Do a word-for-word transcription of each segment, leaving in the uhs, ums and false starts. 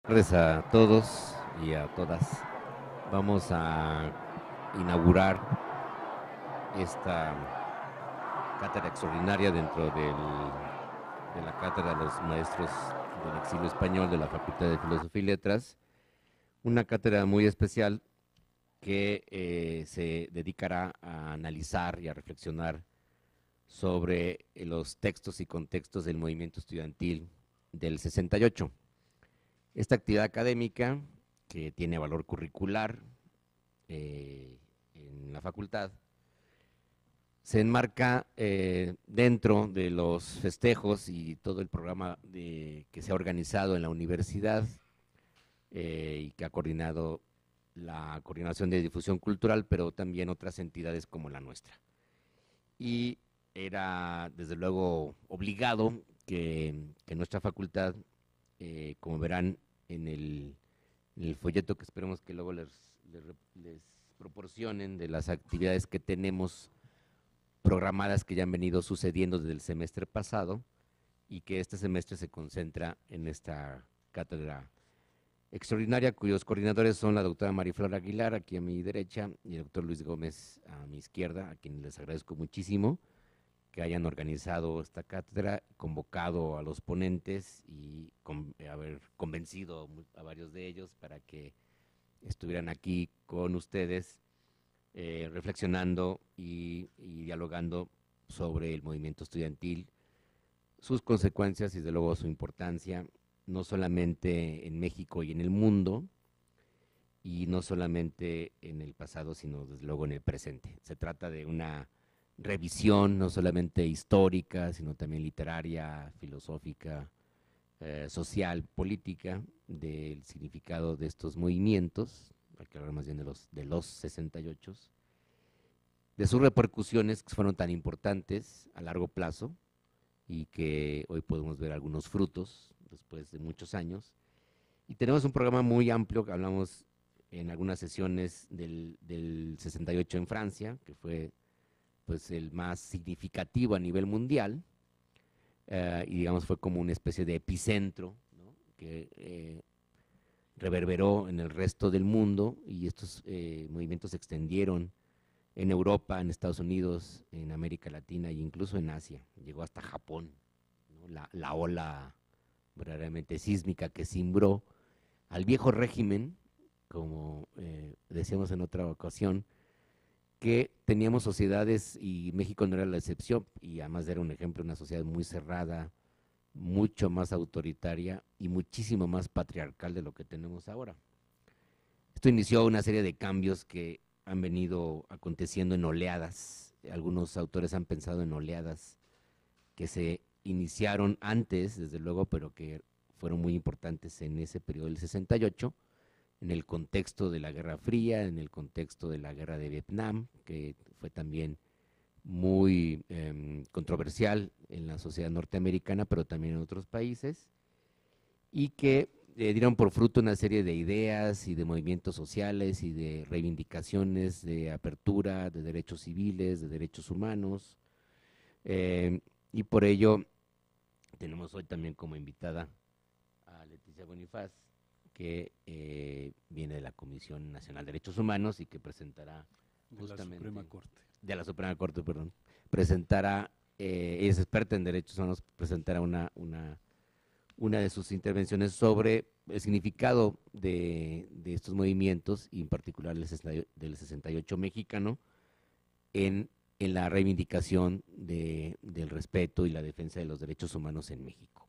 Buenas tardes a todos y a todas. Vamos a inaugurar esta cátedra extraordinaria dentro del, de la Cátedra de los Maestros del Exilio Español de la Facultad de Filosofía y Letras. Una cátedra muy especial que eh, se dedicará a analizar y a reflexionar sobre los textos y contextos del movimiento estudiantil del sesenta y ocho. Esta actividad académica, que tiene valor curricular eh, en la facultad, se enmarca eh, dentro de los festejos y todo el programa de, que se ha organizado en la universidad eh, y que ha coordinado la Coordinación de Difusión Cultural, pero también otras entidades como la nuestra. Y era, desde luego, obligado que, que nuestra facultad, eh, como verán en el, en el folleto que esperemos que luego les, les, les proporcionen de las actividades que tenemos programadas que ya han venido sucediendo desde el semestre pasado y que este semestre se concentra en esta cátedra extraordinaria, cuyos coordinadores son la doctora Mariflor Aguilar, aquí a mi derecha, y el doctor Luis Gómez a mi izquierda, a quien les agradezco muchísimo que hayan organizado esta cátedra, convocado a los ponentes y con, haber convencido a varios de ellos para que estuvieran aquí con ustedes eh, reflexionando y, y dialogando sobre el movimiento estudiantil, sus consecuencias y desde luego su importancia, no solamente en México y en el mundo, y no solamente en el pasado, sino desde luego en el presente. Se trata de una revisión no solamente histórica, sino también literaria, filosófica, eh, social, política, del significado de estos movimientos, hay que hablar más bien de los, de los sesenta y ocho, de sus repercusiones que fueron tan importantes a largo plazo y que hoy podemos ver algunos frutos después de muchos años. Y tenemos un programa muy amplio que hablamos en algunas sesiones del, del sesenta y ocho en Francia, que fue pues el más significativo a nivel mundial, eh, y digamos fue como una especie de epicentro, ¿no? que eh, reverberó en el resto del mundo y estos eh, movimientos se extendieron en Europa, en Estados Unidos, en América Latina e incluso en Asia, llegó hasta Japón, ¿no? la, la ola verdaderamente sísmica que cimbró al viejo régimen, como eh, decíamos en otra ocasión, que teníamos sociedades y México no era la excepción y además era un ejemplo de una sociedad muy cerrada, mucho más autoritaria y muchísimo más patriarcal de lo que tenemos ahora. Esto inició una serie de cambios que han venido aconteciendo en oleadas. Algunos autores han pensado en oleadas que se iniciaron antes, desde luego, pero que fueron muy importantes en ese periodo del sesenta y ocho, en el contexto de la Guerra Fría, en el contexto de la Guerra de Vietnam, que fue también muy eh, controversial en la sociedad norteamericana, pero también en otros países, y que eh, dieron por fruto una serie de ideas y de movimientos sociales y de reivindicaciones de apertura, de derechos civiles, de derechos humanos, eh, y por ello tenemos hoy también como invitada a Leticia Bonifaz, que eh, viene de la Comisión Nacional de Derechos Humanos y que presentará De la Suprema justamente, Corte. de la Suprema Corte, perdón, presentará, eh, ella es experta en derechos humanos, presentará una, una, una de sus intervenciones sobre el significado de, de estos movimientos y en particular del, del sesenta y ocho mexicano en, en la reivindicación de, del respeto y la defensa de los derechos humanos en México.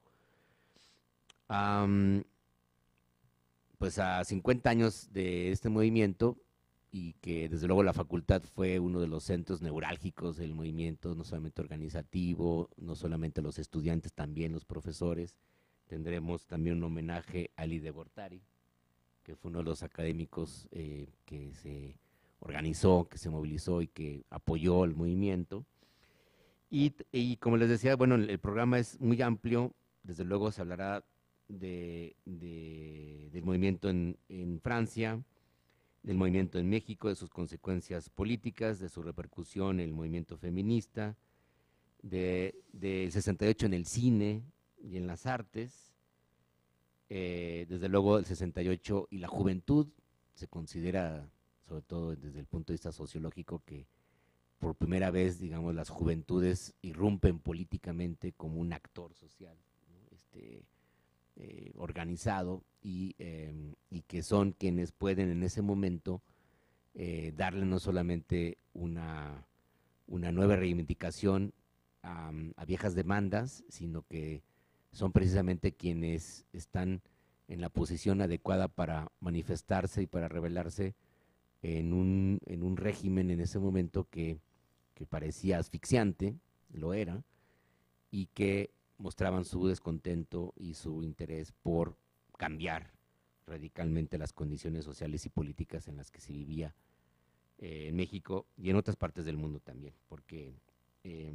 Um, pues a cincuenta años de este movimiento y que desde luego la facultad fue uno de los centros neurálgicos del movimiento, no solamente organizativo, no solamente los estudiantes, también los profesores. Tendremos también un homenaje a Ali de Gortari, que fue uno de los académicos eh, que se organizó, que se movilizó y que apoyó el movimiento. Y, y como les decía, bueno, el, el programa es muy amplio, desde luego se hablará de, de, del movimiento en, en Francia, del movimiento en México, de sus consecuencias políticas, de su repercusión en el movimiento feminista, de, del sesenta y ocho en el cine y en las artes, eh, desde luego el sesenta y ocho y la juventud se considera, sobre todo desde el punto de vista sociológico, que por primera vez, digamos, las juventudes irrumpen políticamente como un actor social, ¿no? este, eh, organizado y, eh, y que son quienes pueden en ese momento eh, darle no solamente una, una nueva reivindicación a, a viejas demandas, sino que son precisamente quienes están en la posición adecuada para manifestarse y para rebelarse en un, en un régimen en ese momento que, que parecía asfixiante, lo era, y que mostraban su descontento y su interés por cambiar radicalmente las condiciones sociales y políticas en las que se vivía eh, en México y en otras partes del mundo también, porque eh,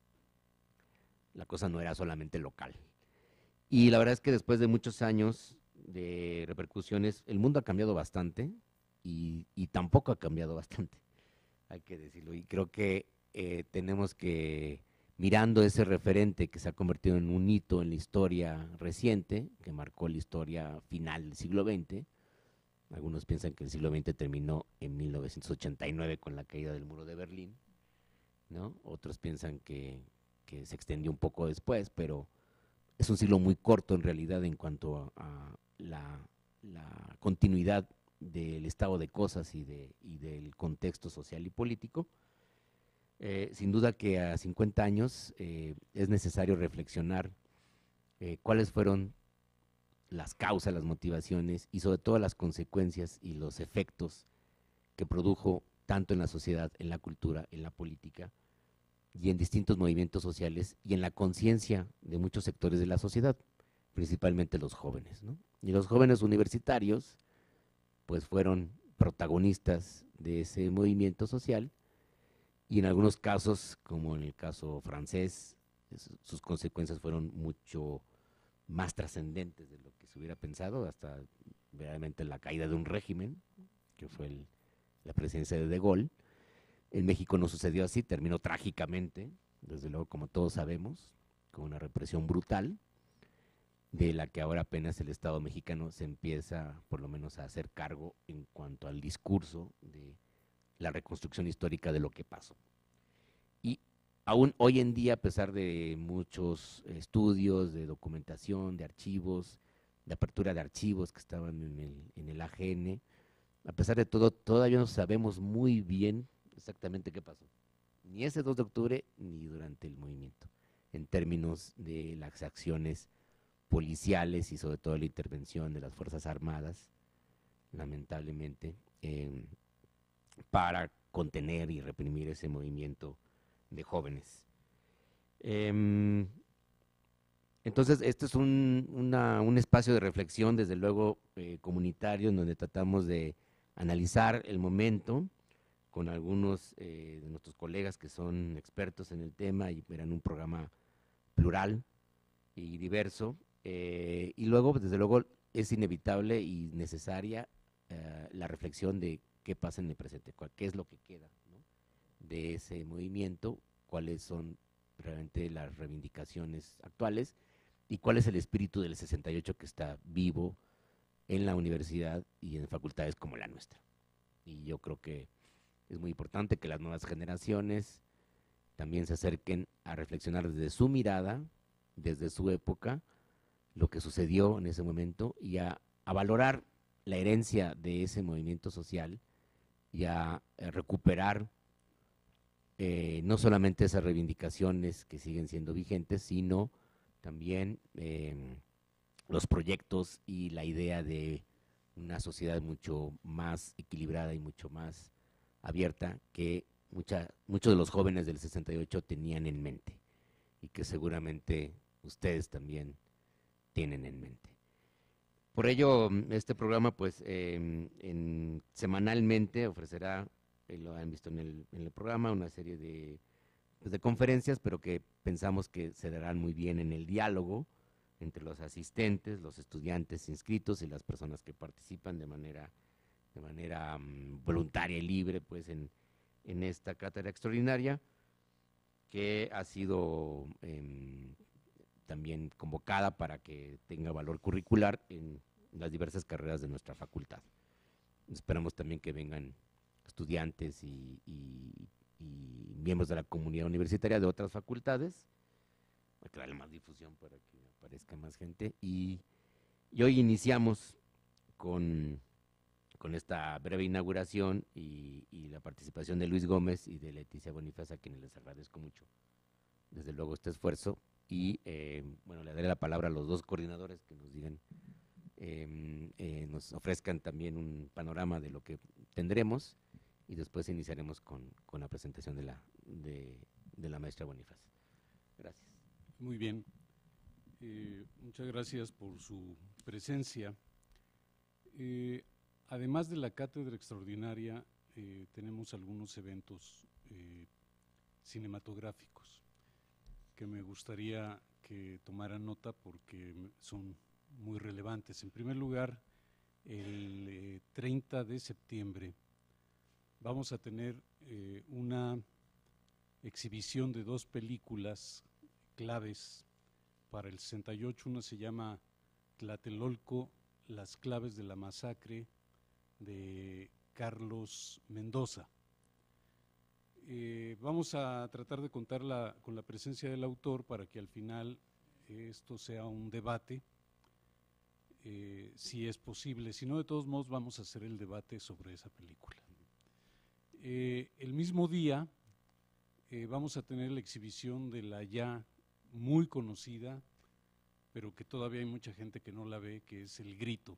la cosa no era solamente local. Y la verdad es que después de muchos años de repercusiones, el mundo ha cambiado bastante y, y tampoco ha cambiado bastante, hay que decirlo. Y creo que eh, tenemos que, mirando ese referente que se ha convertido en un hito en la historia reciente, que marcó la historia final del siglo veinte, algunos piensan que el siglo veinte terminó en mil novecientos ochenta y nueve con la caída del muro de Berlín, ¿no? Otros piensan que, que se extendió un poco después, pero es un siglo muy corto en realidad en cuanto a, a la, la continuidad del estado de cosas y, de, y del contexto social y político. Eh, sin duda que a cincuenta años eh, es necesario reflexionar eh, cuáles fueron las causas, las motivaciones y sobre todo las consecuencias y los efectos que produjo tanto en la sociedad, en la cultura, en la política y en distintos movimientos sociales y en la conciencia de muchos sectores de la sociedad, principalmente los jóvenes, ¿no? Y los jóvenes universitarios pues fueron protagonistas de ese movimiento social y en algunos casos, como en el caso francés, sus consecuencias fueron mucho más trascendentes de lo que se hubiera pensado, hasta realmente la caída de un régimen, que fue el, la presidencia de De Gaulle. En México no sucedió así, terminó trágicamente, desde luego como todos sabemos, con una represión brutal, de la que ahora apenas el Estado mexicano se empieza por lo menos a hacer cargo en cuanto al discurso de la reconstrucción histórica de lo que pasó. Y aún hoy en día, a pesar de muchos estudios, de documentación, de archivos, de apertura de archivos que estaban en el, en el A G N, a pesar de todo, todavía no sabemos muy bien exactamente qué pasó. Ni ese dos de octubre, ni durante el movimiento, en términos de las acciones policiales y sobre todo la intervención de las Fuerzas Armadas, lamentablemente, eh, para contener y reprimir ese movimiento de jóvenes. Eh, entonces, este es un, una, un espacio de reflexión, desde luego, eh, comunitario, en donde tratamos de analizar el momento con algunos eh, de nuestros colegas que son expertos en el tema y verán un programa plural y diverso. Eh, y luego, pues, desde luego, es inevitable y necesaria eh, la reflexión de qué pasa en el presente, cuál, qué es lo que queda, ¿no?, de ese movimiento, cuáles son realmente las reivindicaciones actuales y cuál es el espíritu del sesenta y ocho que está vivo en la universidad y en facultades como la nuestra. Y yo creo que es muy importante que las nuevas generaciones también se acerquen a reflexionar desde su mirada, desde su época, lo que sucedió en ese momento y a, a valorar la herencia de ese movimiento social y a, a recuperar eh, no solamente esas reivindicaciones que siguen siendo vigentes, sino también eh, los proyectos y la idea de una sociedad mucho más equilibrada y mucho más abierta que mucha, muchos de los jóvenes del sesenta y ocho tenían en mente y que seguramente ustedes también tienen en mente. Por ello, este programa, pues, eh, en, semanalmente ofrecerá, eh, lo han visto en el, en el programa, una serie de, pues, de conferencias, pero que pensamos que se darán muy bien en el diálogo entre los asistentes, los estudiantes inscritos y las personas que participan de manera, de manera um, voluntaria y libre, pues, en, en esta cátedra extraordinaria, que ha sido eh, también convocada para que tenga valor curricular en las diversas carreras de nuestra facultad. Esperamos también que vengan estudiantes y, y, y miembros de la comunidad universitaria de otras facultades, para que darle más difusión para que aparezca más gente. Y, y hoy iniciamos con, con esta breve inauguración y, y la participación de Luis Gómez y de Leticia Bonifaz, a quienes les agradezco mucho, desde luego, este esfuerzo. Y eh, bueno, le daré la palabra a los dos coordinadores que nos digan, eh, eh, nos ofrezcan también un panorama de lo que tendremos, y después iniciaremos con, con la presentación de la, de, de la maestra Bonifaz. Gracias. Muy bien. Eh, muchas gracias por su presencia. Eh, además de la cátedra extraordinaria, eh, tenemos algunos eventos eh, cinematográficos que me gustaría que tomaran nota porque son muy relevantes. En primer lugar, el eh, treinta de septiembre vamos a tener eh, una exhibición de dos películas claves para el sesenta y ocho. Una se llama Tlatelolco, las claves de la masacre, de Carlos Mendoza. Eh, vamos a tratar de contarla con la presencia del autor para que al final eh, esto sea un debate, eh, si es posible. Si no, de todos modos vamos a hacer el debate sobre esa película. Eh, el mismo día eh, vamos a tener la exhibición de la ya muy conocida, pero que todavía hay mucha gente que no la ve, que es El Grito.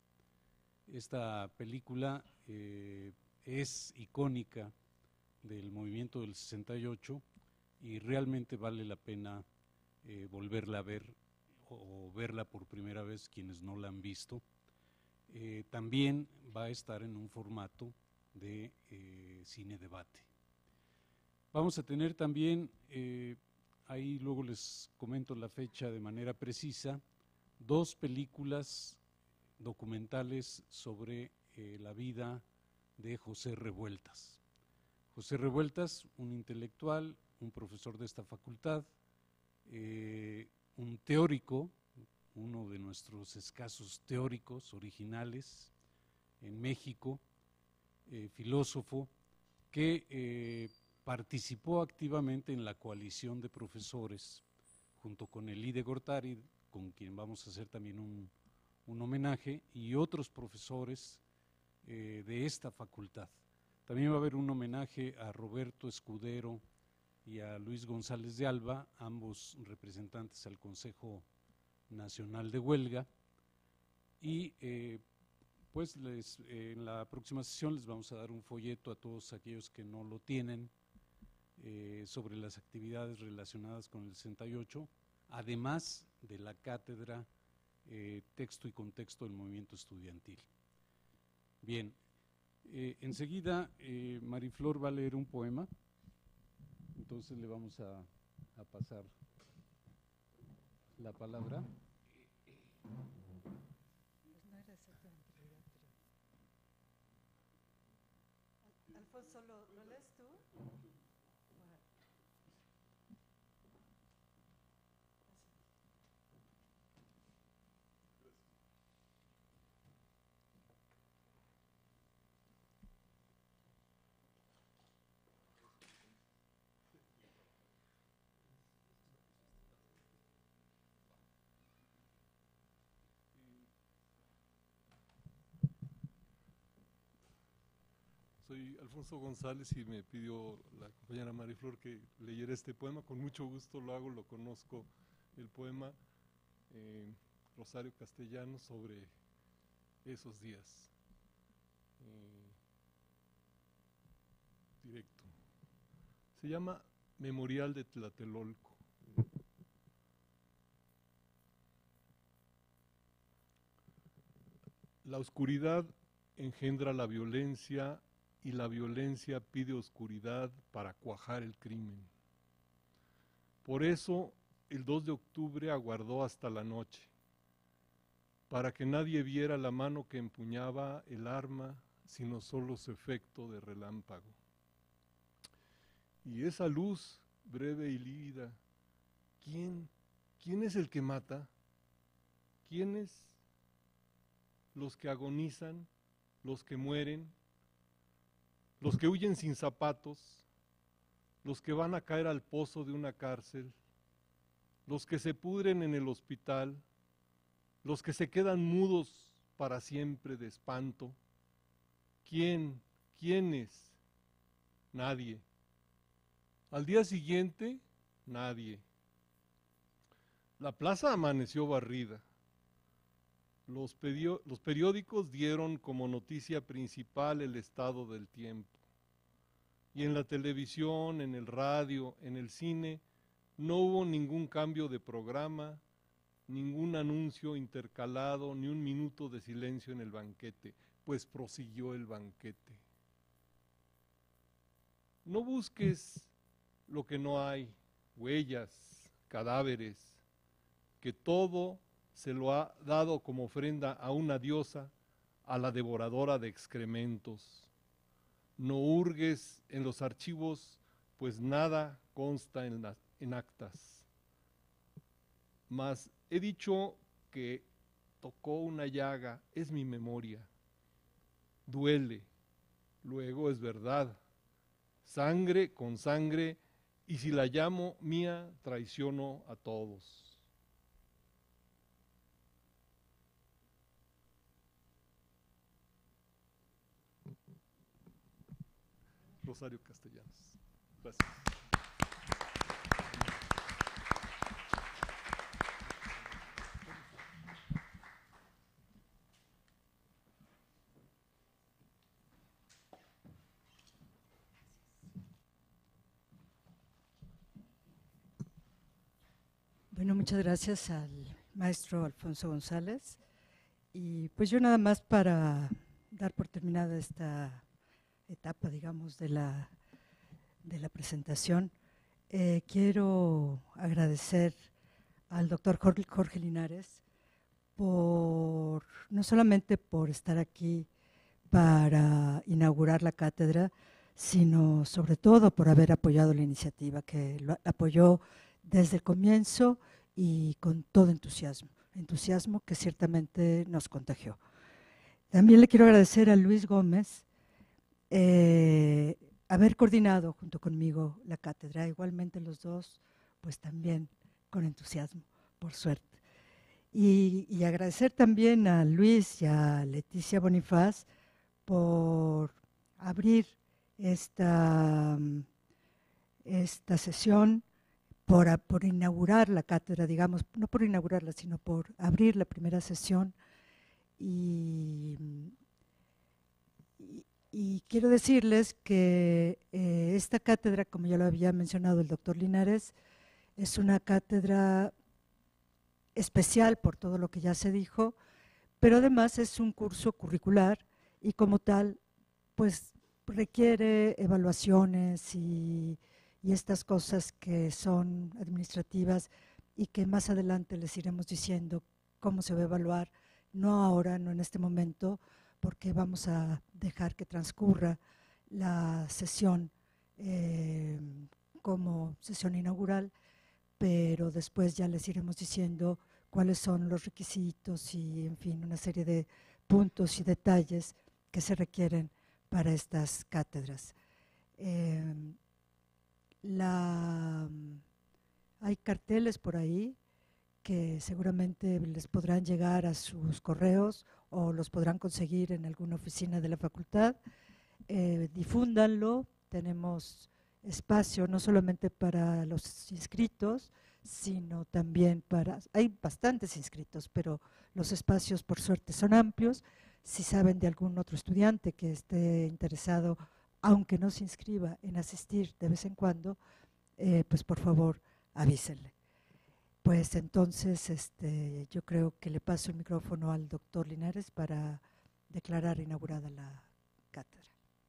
Esta película eh, es icónica del movimiento del sesenta y ocho y realmente vale la pena eh, volverla a ver o, o verla por primera vez quienes no la han visto. Eh, también va a estar en un formato de eh, cine debate. Vamos a tener también, eh, ahí luego les comento la fecha de manera precisa, dos películas documentales sobre eh, la vida de José Revueltas. José Revueltas, un intelectual, un profesor de esta facultad, eh, un teórico, uno de nuestros escasos teóricos originales en México, eh, filósofo, que eh, participó activamente en la coalición de profesores junto con Elide Gortari, con quien vamos a hacer también un, un homenaje, y otros profesores eh, de esta facultad. También va a haber un homenaje a Roberto Escudero y a Luis González de Alba, ambos representantes al Consejo Nacional de Huelga, y eh, pues les, eh, en la próxima sesión les vamos a dar un folleto a todos aquellos que no lo tienen eh, sobre las actividades relacionadas con el sesenta y ocho, además de la cátedra eh, Texto y Contexto del Movimiento Estudiantil. Bien, eh, enseguida eh, Mariflor va a leer un poema, entonces le vamos a, a pasar la palabra. Alfonso, ¿lo, lo lees tú? Soy Alfonso González y me pidió la compañera Mariflor que leyera este poema. Con mucho gusto lo hago, lo conozco, el poema eh, Rosario Castellano, sobre esos días. Eh, directo. Se llama Memorial de Tlatelolco. La oscuridad engendra la violencia y la violencia pide oscuridad para cuajar el crimen. Por eso, el dos de octubre aguardó hasta la noche, para que nadie viera la mano que empuñaba el arma, sino solo su efecto de relámpago. Y esa luz, breve y lívida, ¿quién, ¿quién es el que mata? ¿Quiénes? Los que agonizan, los que mueren, los que huyen sin zapatos, los que van a caer al pozo de una cárcel, los que se pudren en el hospital, los que se quedan mudos para siempre de espanto. ¿Quién? ¿Quiénes? Nadie. Al día siguiente, nadie. La plaza amaneció barrida. Los, los periódicos dieron como noticia principal el estado del tiempo. Y en la televisión, en el radio, en el cine, no hubo ningún cambio de programa, ningún anuncio intercalado, ni un minuto de silencio en el banquete, pues prosiguió el banquete. No busques lo que no hay, huellas, cadáveres, que todo se lo ha dado como ofrenda a una diosa, a la devoradora de excrementos. No hurgues en los archivos, pues nada consta en, las, en actas. Mas he dicho que tocó una llaga, es mi memoria. Duele, luego es verdad. Sangre con sangre, y si la llamo mía, traiciono a todos. Rosario Castellanos. Gracias. Bueno, muchas gracias al maestro Alfonso González. Y pues yo nada más para dar por terminada esta etapa, digamos, de la, de la presentación, eh, quiero agradecer al doctor Jorge, Jorge Linares por, no solamente por estar aquí para inaugurar la cátedra, sino sobre todo por haber apoyado la iniciativa, que lo apoyó desde el comienzo y con todo entusiasmo, entusiasmo que ciertamente nos contagió. También le quiero agradecer a Luis Gómez eh, haber coordinado junto conmigo la cátedra, igualmente los dos, pues también con entusiasmo, por suerte. Y, y agradecer también a Luis y a Leticia Bonifaz por abrir esta, esta sesión, por, por inaugurar la cátedra, digamos, no por inaugurarla, sino por abrir la primera sesión. Y, y, y quiero decirles que eh, esta cátedra, como ya lo había mencionado el doctor Linares, es una cátedra especial por todo lo que ya se dijo, pero además es un curso curricular y como tal, pues requiere evaluaciones y, y estas cosas que son administrativas y que más adelante les iremos diciendo cómo se va a evaluar, no ahora, no en este momento, porque vamos a dejar que transcurra la sesión eh, como sesión inaugural, pero después ya les iremos diciendo cuáles son los requisitos y, en fin, una serie de puntos y detalles que se requieren para estas cátedras. Eh, la, hay carteles por ahí que seguramente les podrán llegar a sus correos o los podrán conseguir en alguna oficina de la facultad. Eh, difúndanlo, tenemos espacio no solamente para los inscritos, sino también para, hay bastantes inscritos, pero los espacios por suerte son amplios. Si saben de algún otro estudiante que esté interesado, aunque no se inscriba, en asistir de vez en cuando, eh, pues por favor avísenle. Pues entonces este, yo creo que le paso el micrófono al doctor Linares para declarar inaugurada la cátedra.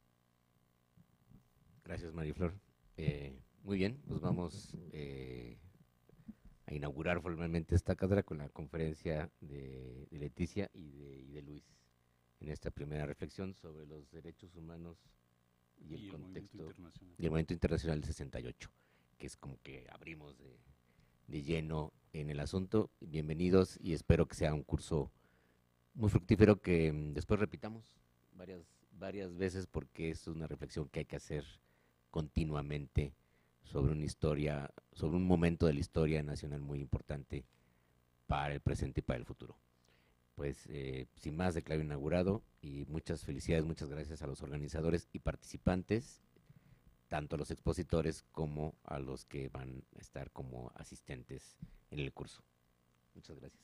Gracias, Mariflor. Eh, muy bien, pues vamos eh, a inaugurar formalmente esta cátedra con la conferencia de, de Leticia y de, y de Luis en esta primera reflexión sobre los derechos humanos y el, y el contexto movimiento internacional. y el movimiento internacional del sesenta y ocho, que es como que abrimos de, de lleno en el asunto. Bienvenidos y espero que sea un curso muy fructífero que mm, después repitamos varias, varias veces, porque es una reflexión que hay que hacer continuamente sobre una historia, sobre un momento de la historia nacional muy importante para el presente y para el futuro. Pues eh, sin más, declaro inaugurado y muchas felicidades, muchas gracias a los organizadores y participantes, tanto a los expositores como a los que van a estar como asistentes en el curso. Muchas gracias.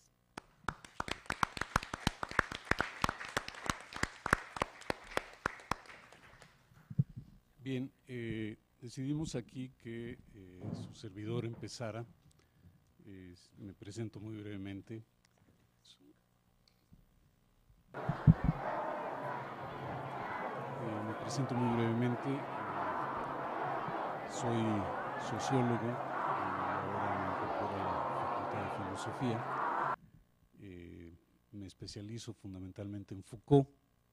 Bien, eh, decidimos aquí que eh, su servidor empezara. Eh, me presento muy brevemente. Eh, me presento muy brevemente. Soy sociólogo y ahora me incorporo a la Facultad de Filosofía. Eh, me especializo fundamentalmente en Foucault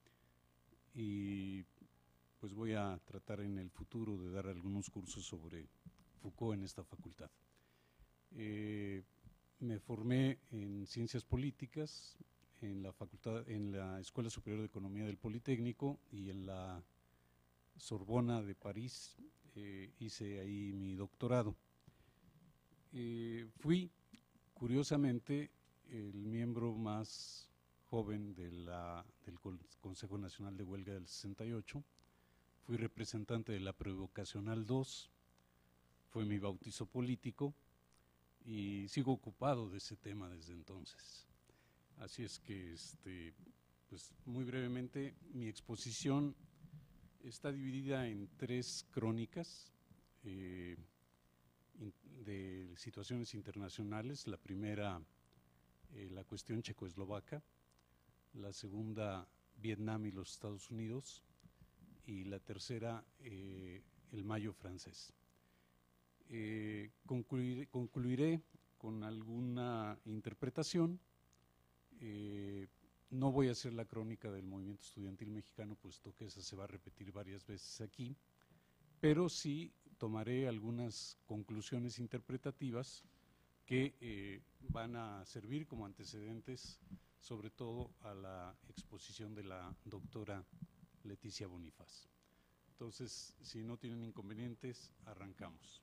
y pues voy a tratar en el futuro de dar algunos cursos sobre Foucault en esta facultad. Eh, me formé en Ciencias Políticas en la facultad, en la Escuela Superior de Economía del Politécnico y en la Sorbona de París. Eh, hice ahí mi doctorado. Eh, fui, curiosamente, el miembro más joven de la, del Consejo Nacional de Huelga del sesenta y ocho. Fui representante de la Prevocacional dos, fue mi bautizo político y sigo ocupado de ese tema desde entonces. Así es que, este, pues muy brevemente, mi exposición está dividida en tres crónicas eh, in, de situaciones internacionales. La primera, eh, la cuestión checoeslovaca; la segunda, Vietnam y los Estados Unidos; y la tercera, eh, el Mayo francés. Eh, concluiré, concluiré con alguna interpretación. Eh, no voy a hacer la crónica del movimiento estudiantil mexicano, puesto que esa se va a repetir varias veces aquí, pero sí tomaré algunas conclusiones interpretativas que eh, van a servir como antecedentes, sobre todo a la exposición de la doctora Leticia Bonifaz. Entonces, si no tienen inconvenientes, arrancamos.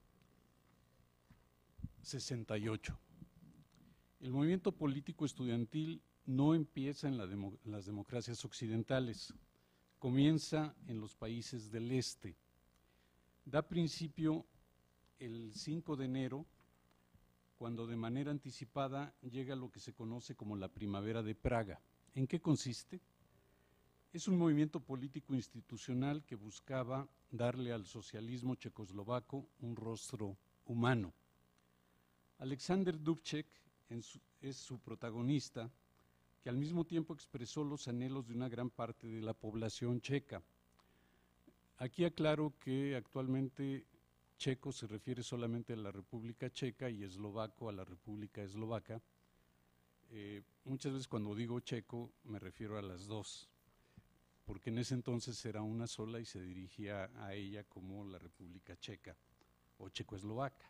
sesenta y ocho. El movimiento político estudiantil no empieza en, la demo, en las democracias occidentales, comienza en los países del este. Da principio el cinco de enero, cuando de manera anticipada llega lo que se conoce como la Primavera de Praga. ¿En qué consiste? Es un movimiento político institucional que buscaba darle al socialismo checoslovaco un rostro humano. Alexander Dubček su, es su protagonista, que al mismo tiempo expresó los anhelos de una gran parte de la población checa. Aquí aclaro que actualmente checo se refiere solamente a la República Checa y eslovaco a la República Eslovaca. Eh, muchas veces cuando digo checo me refiero a las dos, porque en ese entonces era una sola y se dirigía a ella como la República Checa o checoslovaca.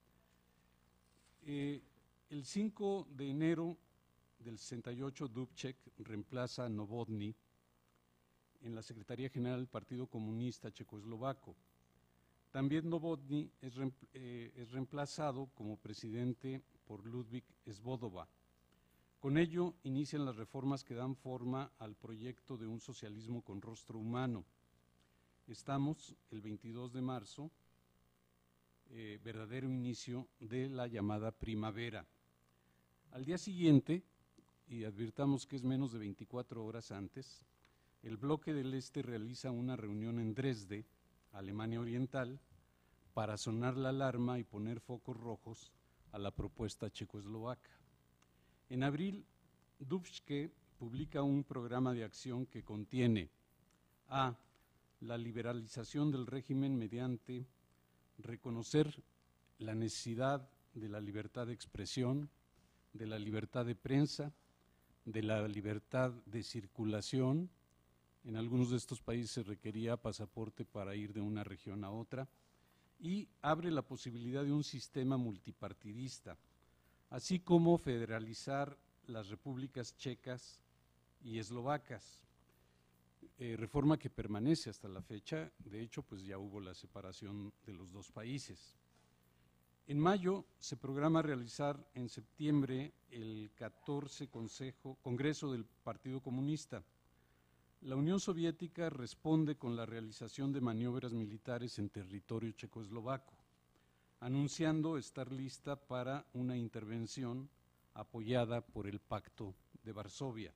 Eh, el cinco de enero del sesenta y ocho, Dubček reemplaza a Novotny en la Secretaría General del Partido Comunista Checoslovaco. También Novotny es, eh, es reemplazado como presidente por Ludvík Svoboda. Con ello inician las reformas que dan forma al proyecto de un socialismo con rostro humano. Estamos el veintidós de marzo, eh, verdadero inicio de la llamada primavera. Al día siguiente, y advirtamos que es menos de veinticuatro horas antes, el bloque del Este realiza una reunión en Dresde, Alemania Oriental, para sonar la alarma y poner focos rojos a la propuesta checoslovaca. En abril, Dubček publica un programa de acción que contiene a la liberalización del régimen mediante reconocer la necesidad de la libertad de expresión, de la libertad de prensa, de la libertad de circulación. En algunos de estos países se requería pasaporte para ir de una región a otra, y abre la posibilidad de un sistema multipartidista, así como federalizar las repúblicas checas y eslovacas, eh, reforma que permanece hasta la fecha. De hecho, pues ya hubo la separación de los dos países. En mayo se programa realizar en septiembre el catorce Consejo, Congreso del Partido Comunista. La Unión Soviética responde con la realización de maniobras militares en territorio checoslovaco, anunciando estar lista para una intervención apoyada por el Pacto de Varsovia.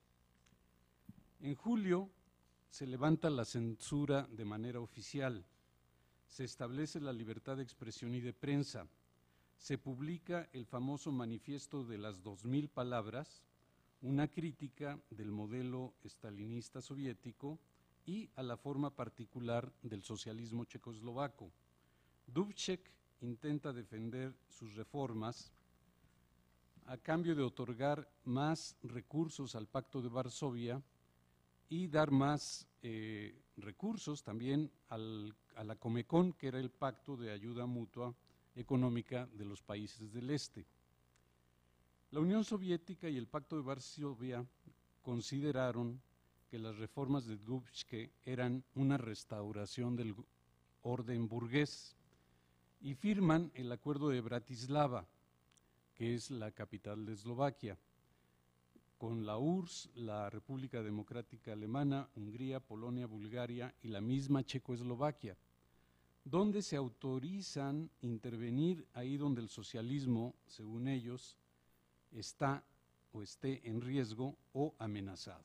En julio se levanta la censura de manera oficial, se establece la libertad de expresión y de prensa, se publica el famoso Manifiesto de las dos mil palabras, una crítica del modelo estalinista soviético y a la forma particular del socialismo checoslovaco. Dubček intenta defender sus reformas a cambio de otorgar más recursos al Pacto de Varsovia y dar más eh, recursos también al, a la Comecon, que era el pacto de ayuda mutua económica de los países del este. La Unión Soviética y el Pacto de Varsovia consideraron que las reformas de Dubček eran una restauración del orden burgués y firman el Acuerdo de Bratislava, que es la capital de Eslovaquia, con la U R S S, la República Democrática Alemana, Hungría, Polonia, Bulgaria y la misma Checoslovaquia, donde se autorizan intervenir ahí donde el socialismo, según ellos, está o esté en riesgo o amenazado.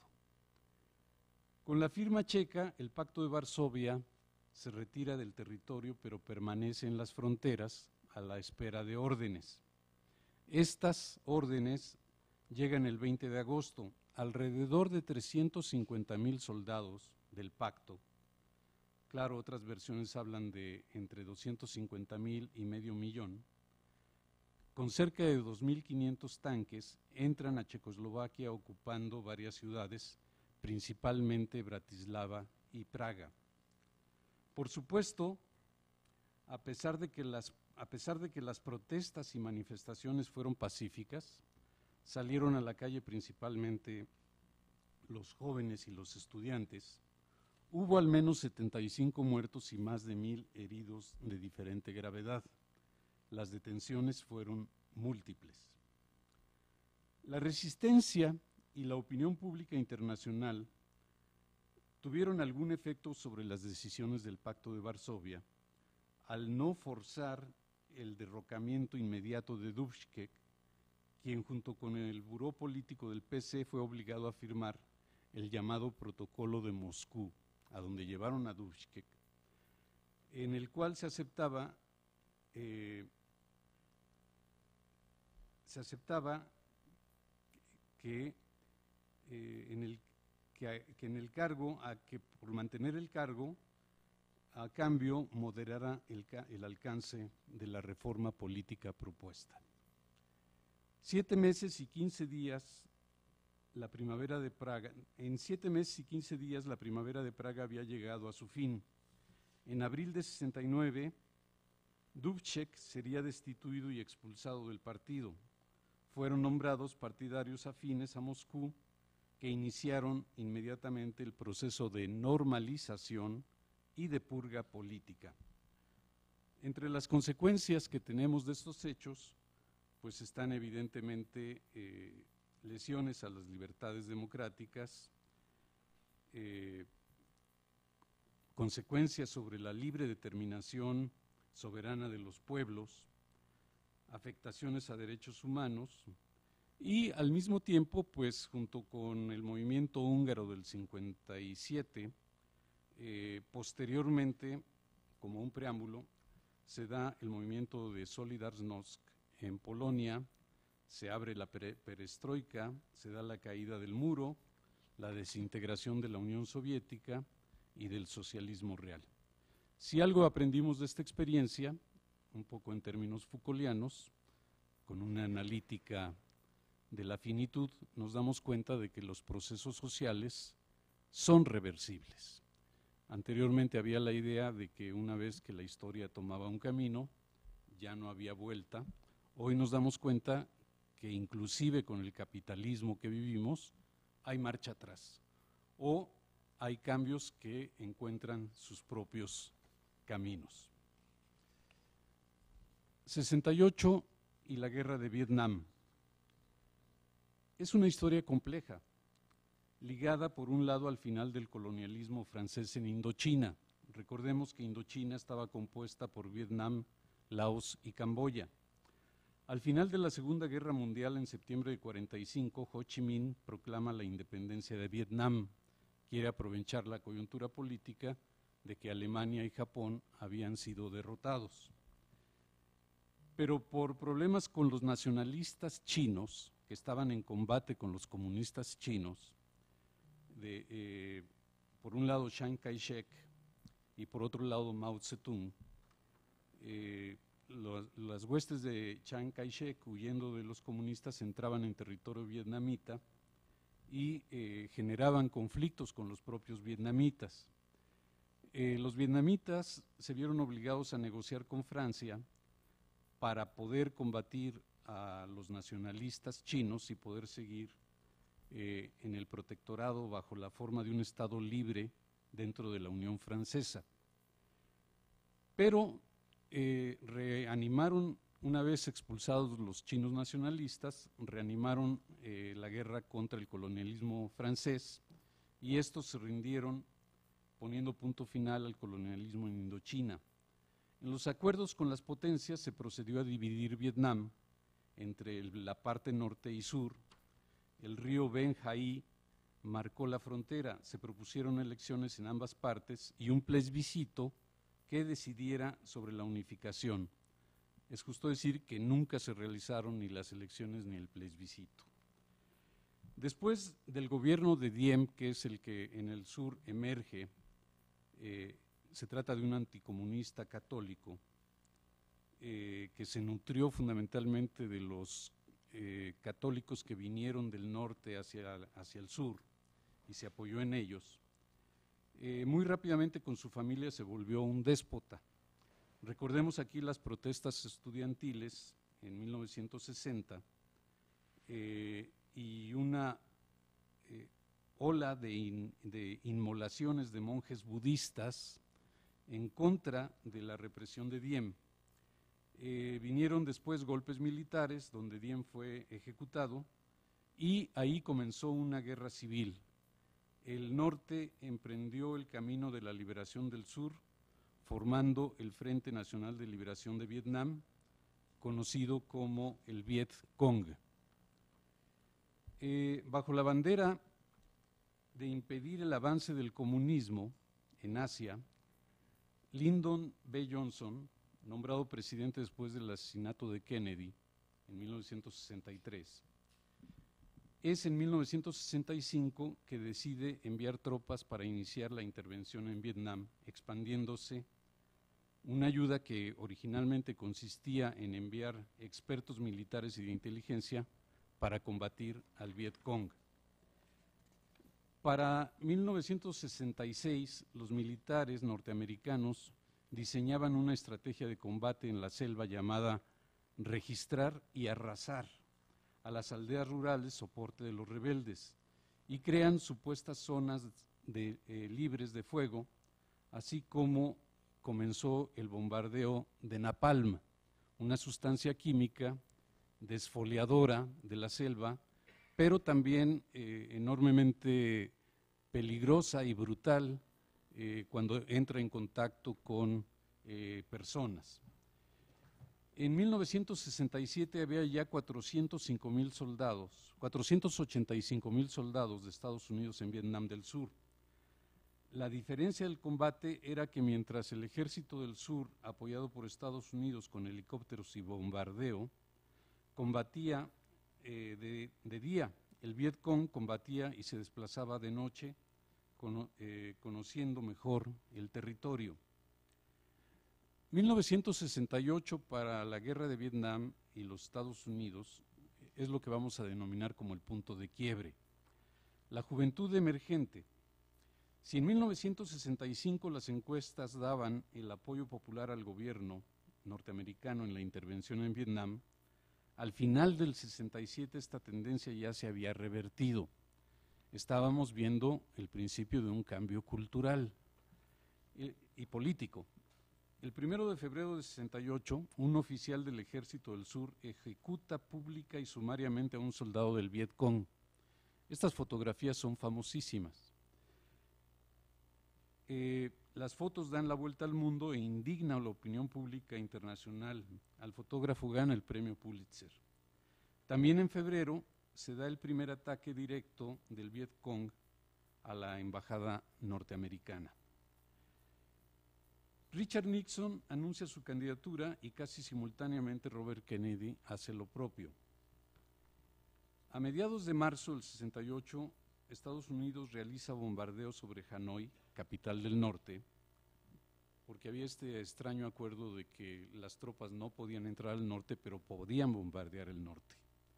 Con la firma checa, el Pacto de Varsovia se retira del territorio, pero permanece en las fronteras a la espera de órdenes. Estas órdenes llegan el veinte de agosto. Alrededor de trescientos cincuenta mil soldados del pacto, claro, otras versiones hablan de entre doscientos cincuenta mil y medio millón, con cerca de dos mil quinientos tanques, entran a Checoslovaquia ocupando varias ciudades, principalmente Bratislava y Praga. Por supuesto, a pesar de que las, a pesar de que las protestas y manifestaciones fueron pacíficas, salieron a la calle principalmente los jóvenes y los estudiantes. Hubo al menos setenta y cinco muertos y más de mil heridos de diferente gravedad. Las detenciones fueron múltiples. La resistencia y la opinión pública internacional tuvieron algún efecto sobre las decisiones del Pacto de Varsovia al no forzar el derrocamiento inmediato de Dubček, quien junto con el buró político del P C fue obligado a firmar el llamado Protocolo de Moscú, a donde llevaron a Dubček, en el cual se aceptaba eh, se aceptaba que, eh, en el, que, que en el cargo, a que por mantener el cargo, a cambio moderara el, el alcance de la reforma política propuesta. Siete meses y quince días, la primavera de Praga, en siete meses y quince días la primavera de Praga había llegado a su fin. En abril de sesenta y nueve, Dubček sería destituido y expulsado del partido. Fueron nombrados partidarios afines a Moscú, que iniciaron inmediatamente el proceso de normalización y de purga política. Entre las consecuencias que tenemos de estos hechos, pues están evidentemente eh, lesiones a las libertades democráticas, eh, consecuencias sobre la libre determinación soberana de los pueblos, afectaciones a derechos humanos y al mismo tiempo, pues junto con el movimiento húngaro del cincuenta y siete, eh, posteriormente, como un preámbulo, se da el movimiento de Solidarność en Polonia, se abre la perestroika, se da la caída del muro, la desintegración de la Unión Soviética y del socialismo real. Si algo aprendimos de esta experiencia, un poco en términos Foucaultianos, con una analítica de la finitud, nos damos cuenta de que los procesos sociales son reversibles. Anteriormente había la idea de que una vez que la historia tomaba un camino, ya no había vuelta. Hoy nos damos cuenta que inclusive con el capitalismo que vivimos, hay marcha atrás, o hay cambios que encuentran sus propios caminos. sesenta y ocho y la guerra de Vietnam. Es una historia compleja, ligada por un lado al final del colonialismo francés en Indochina. Recordemos que Indochina estaba compuesta por Vietnam, Laos y Camboya. Al final de la Segunda Guerra Mundial, en septiembre de cuarenta y cinco, Ho Chi Minh proclama la independencia de Vietnam. Quiere aprovechar la coyuntura política de que Alemania y Japón habían sido derrotados. Pero por problemas con los nacionalistas chinos, que estaban en combate con los comunistas chinos, de, eh, por un lado Chiang Kai-shek y por otro lado Mao Zedong, eh, lo, las huestes de Chiang Kai-shek, huyendo de los comunistas, entraban en territorio vietnamita y eh, generaban conflictos con los propios vietnamitas. Eh, los vietnamitas se vieron obligados a negociar con Francia para poder combatir a los nacionalistas chinos y poder seguir eh, en el protectorado bajo la forma de un Estado libre dentro de la Unión Francesa. Pero eh, reanimaron, una vez expulsados los chinos nacionalistas, reanimaron eh, la guerra contra el colonialismo francés, y estos se rindieron poniendo punto final al colonialismo en Indochina. En los acuerdos con las potencias se procedió a dividir Vietnam entre el, la parte norte y sur. El río Ben Hai marcó la frontera, se propusieron elecciones en ambas partes y un plebiscito que decidiera sobre la unificación. Es justo decir que nunca se realizaron ni las elecciones ni el plebiscito. Después del gobierno de Diem, que es el que en el sur emerge, eh, se trata de un anticomunista católico eh, que se nutrió fundamentalmente de los eh, católicos que vinieron del norte hacia, hacia el sur y se apoyó en ellos. Eh, muy rápidamente con su familia se volvió un déspota. Recordemos aquí las protestas estudiantiles en mil novecientos sesenta eh, y una eh, ola de, in, de inmolaciones de monjes budistas en contra de la represión de Diem. Eh, vinieron después golpes militares donde Diem fue ejecutado y ahí comenzó una guerra civil. El norte emprendió el camino de la liberación del sur, formando el Frente Nacional de Liberación de Vietnam, conocido como el Viet Cong. Eh, bajo la bandera de impedir el avance del comunismo en Asia, Lyndon B. Johnson, nombrado presidente después del asesinato de Kennedy en mil novecientos sesenta y tres, es en mil novecientos sesenta y cinco que decide enviar tropas para iniciar la intervención en Vietnam, expandiéndose una ayuda que originalmente consistía en enviar expertos militares y de inteligencia para combatir al Viet Cong. Para mil novecientos sesenta y seis, los militares norteamericanos diseñaban una estrategia de combate en la selva llamada registrar y arrasar a las aldeas rurales soporte de los rebeldes y crean supuestas zonas de, eh, libres de fuego, así como comenzó el bombardeo de napalm, una sustancia química desfoliadora de la selva, pero también eh, enormemente peligrosa y brutal eh, cuando entra en contacto con eh, personas. En mil novecientos sesenta y siete había ya cuatrocientos cinco mil soldados, cuatrocientos ochenta y cinco mil soldados de Estados Unidos en Vietnam del Sur. La diferencia del combate era que mientras el ejército del sur, apoyado por Estados Unidos con helicópteros y bombardeo, combatía eh, de, de día, el Viet Cong combatía y se desplazaba de noche, cono, eh, conociendo mejor el territorio. mil novecientos sesenta y ocho para la guerra de Vietnam y los Estados Unidos es lo que vamos a denominar como el punto de quiebre. La juventud emergente Si en mil novecientos sesenta y cinco las encuestas daban el apoyo popular al gobierno norteamericano en la intervención en Vietnam, al final del sesenta y siete esta tendencia ya se había revertido. Estábamos viendo el principio de un cambio cultural y, y político. El primero de febrero de sesenta y ocho, un oficial del Ejército del Sur ejecuta pública y sumariamente a un soldado del Viet Cong. Estas fotografías son famosísimas. Eh, las fotos dan la vuelta al mundo e indigna a la opinión pública internacional. Al fotógrafo gana el premio Pulitzer. También en febrero se da el primer ataque directo del Viet Cong a la embajada norteamericana. Richard Nixon anuncia su candidatura y casi simultáneamente Robert Kennedy hace lo propio. A mediados de marzo del sesenta y ocho, Estados Unidos realiza bombardeos sobre Hanoi, capital del norte, porque había este extraño acuerdo de que las tropas no podían entrar al norte, pero podían bombardear el norte.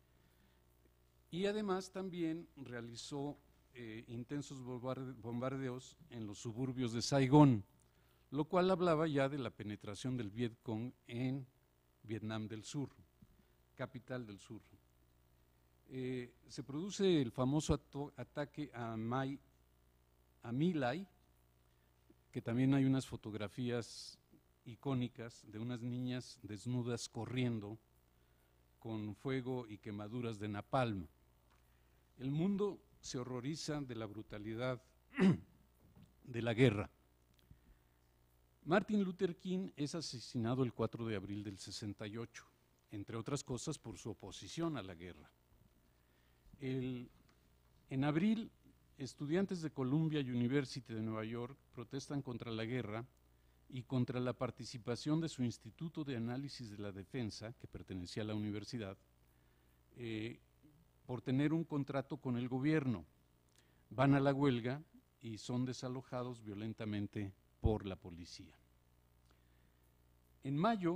Y además también realizó eh, intensos bombardeos en los suburbios de Saigón, lo cual hablaba ya de la penetración del Viet Cong en Vietnam del Sur, capital del sur. Eh, se produce el famoso ataque a, Mai, a My Lai, que también hay unas fotografías icónicas de unas niñas desnudas corriendo con fuego y quemaduras de napalm. El mundo se horroriza de la brutalidad de la guerra. Martin Luther King es asesinado el cuatro de abril del sesenta y ocho, entre otras cosas por su oposición a la guerra. El, en abril, estudiantes de Columbia University de Nueva York protestan contra la guerra y contra la participación de su Instituto de Análisis de la Defensa, que pertenecía a la universidad, eh, por tener un contrato con el gobierno. Van a la huelga y son desalojados violentamente por la policía. En mayo,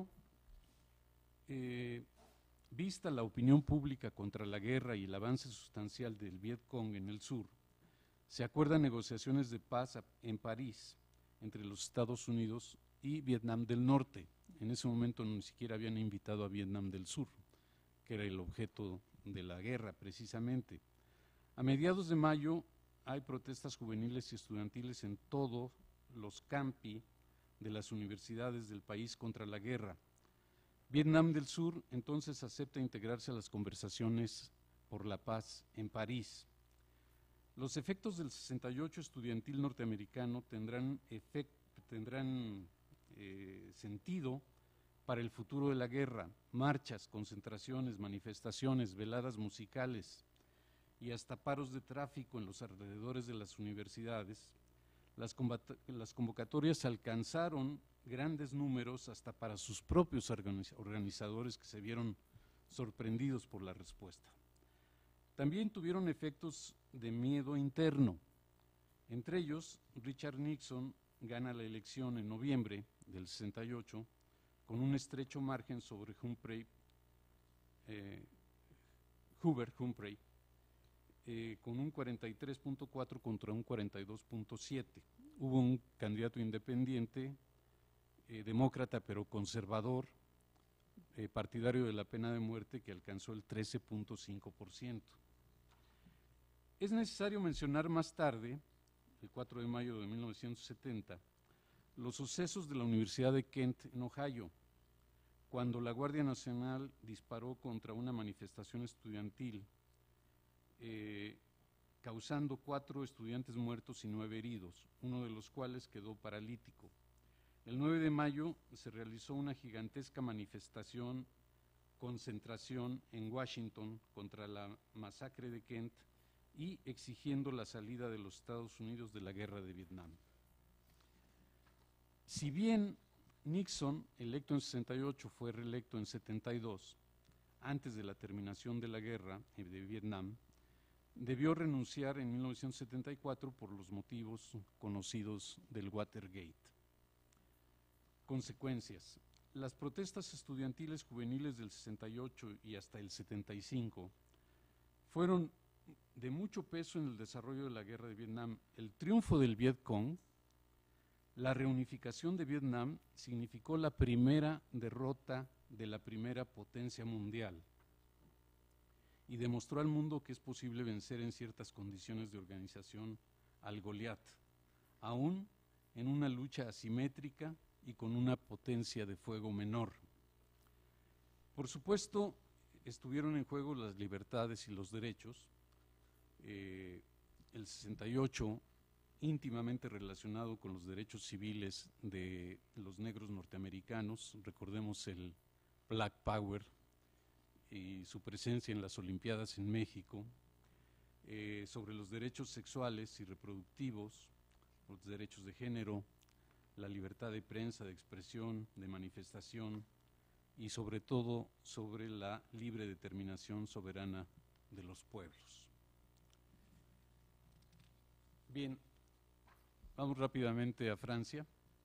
eh, vista la opinión pública contra la guerra y el avance sustancial del Viet Cong en el sur, se acuerdan negociaciones de paz en París entre los Estados Unidos y Vietnam del Norte. En ese momento ni siquiera habían invitado a Vietnam del Sur, que era el objeto de la guerra precisamente. A mediados de mayo hay protestas juveniles y estudiantiles en todos los campi de las universidades del país contra la guerra. Vietnam del Sur entonces acepta integrarse a las conversaciones por la paz en París. Los efectos del sesenta y ocho estudiantil norteamericano tendrán, efect, tendrán eh, sentido para el futuro de la guerra. Marchas, concentraciones, manifestaciones, veladas musicales y hasta paros de tráfico en los alrededores de las universidades. Las, las convocatorias alcanzaron grandes números hasta para sus propios organizadores, que se vieron sorprendidos por la respuesta. También tuvieron efectos de miedo interno. Entre ellos, Richard Nixon gana la elección en noviembre del sesenta y ocho con un estrecho margen sobre Humphrey, eh, Hoover Humphrey, eh, con un cuarenta y tres punto cuatro contra un cuarenta y dos punto siete. Hubo un candidato independiente, eh, demócrata pero conservador, eh, partidario de la pena de muerte, que alcanzó el trece punto cinco por ciento. Es necesario mencionar más tarde, el cuatro de mayo de mil novecientos setenta, los sucesos de la Universidad de Kent en Ohio, cuando la Guardia Nacional disparó contra una manifestación estudiantil, eh, causando cuatro estudiantes muertos y nueve heridos, uno de los cuales quedó paralítico. El nueve de mayo se realizó una gigantesca manifestación, concentración en Washington contra la masacre de Kent y exigiendo la salida de los Estados Unidos de la guerra de Vietnam. Si bien Nixon, electo en sesenta y ocho, fue reelecto en setenta y dos, antes de la terminación de la guerra de Vietnam, debió renunciar en mil novecientos setenta y cuatro por los motivos conocidos del Watergate. Consecuencias. Las protestas estudiantiles juveniles del sesenta y ocho y hasta el setenta y cinco fueron de mucho peso en el desarrollo de la guerra de Vietnam. El triunfo del Vietcong, la reunificación de Vietnam, significó la primera derrota de la primera potencia mundial y demostró al mundo que es posible vencer en ciertas condiciones de organización al Goliat, aún en una lucha asimétrica y con una potencia de fuego menor. Por supuesto, estuvieron en juego las libertades y los derechos. Eh, el sesenta y ocho, íntimamente relacionado con los derechos civiles de los negros norteamericanos, recordemos el Black Power y su presencia en las Olimpiadas en México, eh, sobre los derechos sexuales y reproductivos, los derechos de género, la libertad de prensa, de expresión, de manifestación y sobre todo sobre la libre determinación soberana de los pueblos. Bien, vamos rápidamente a Francia.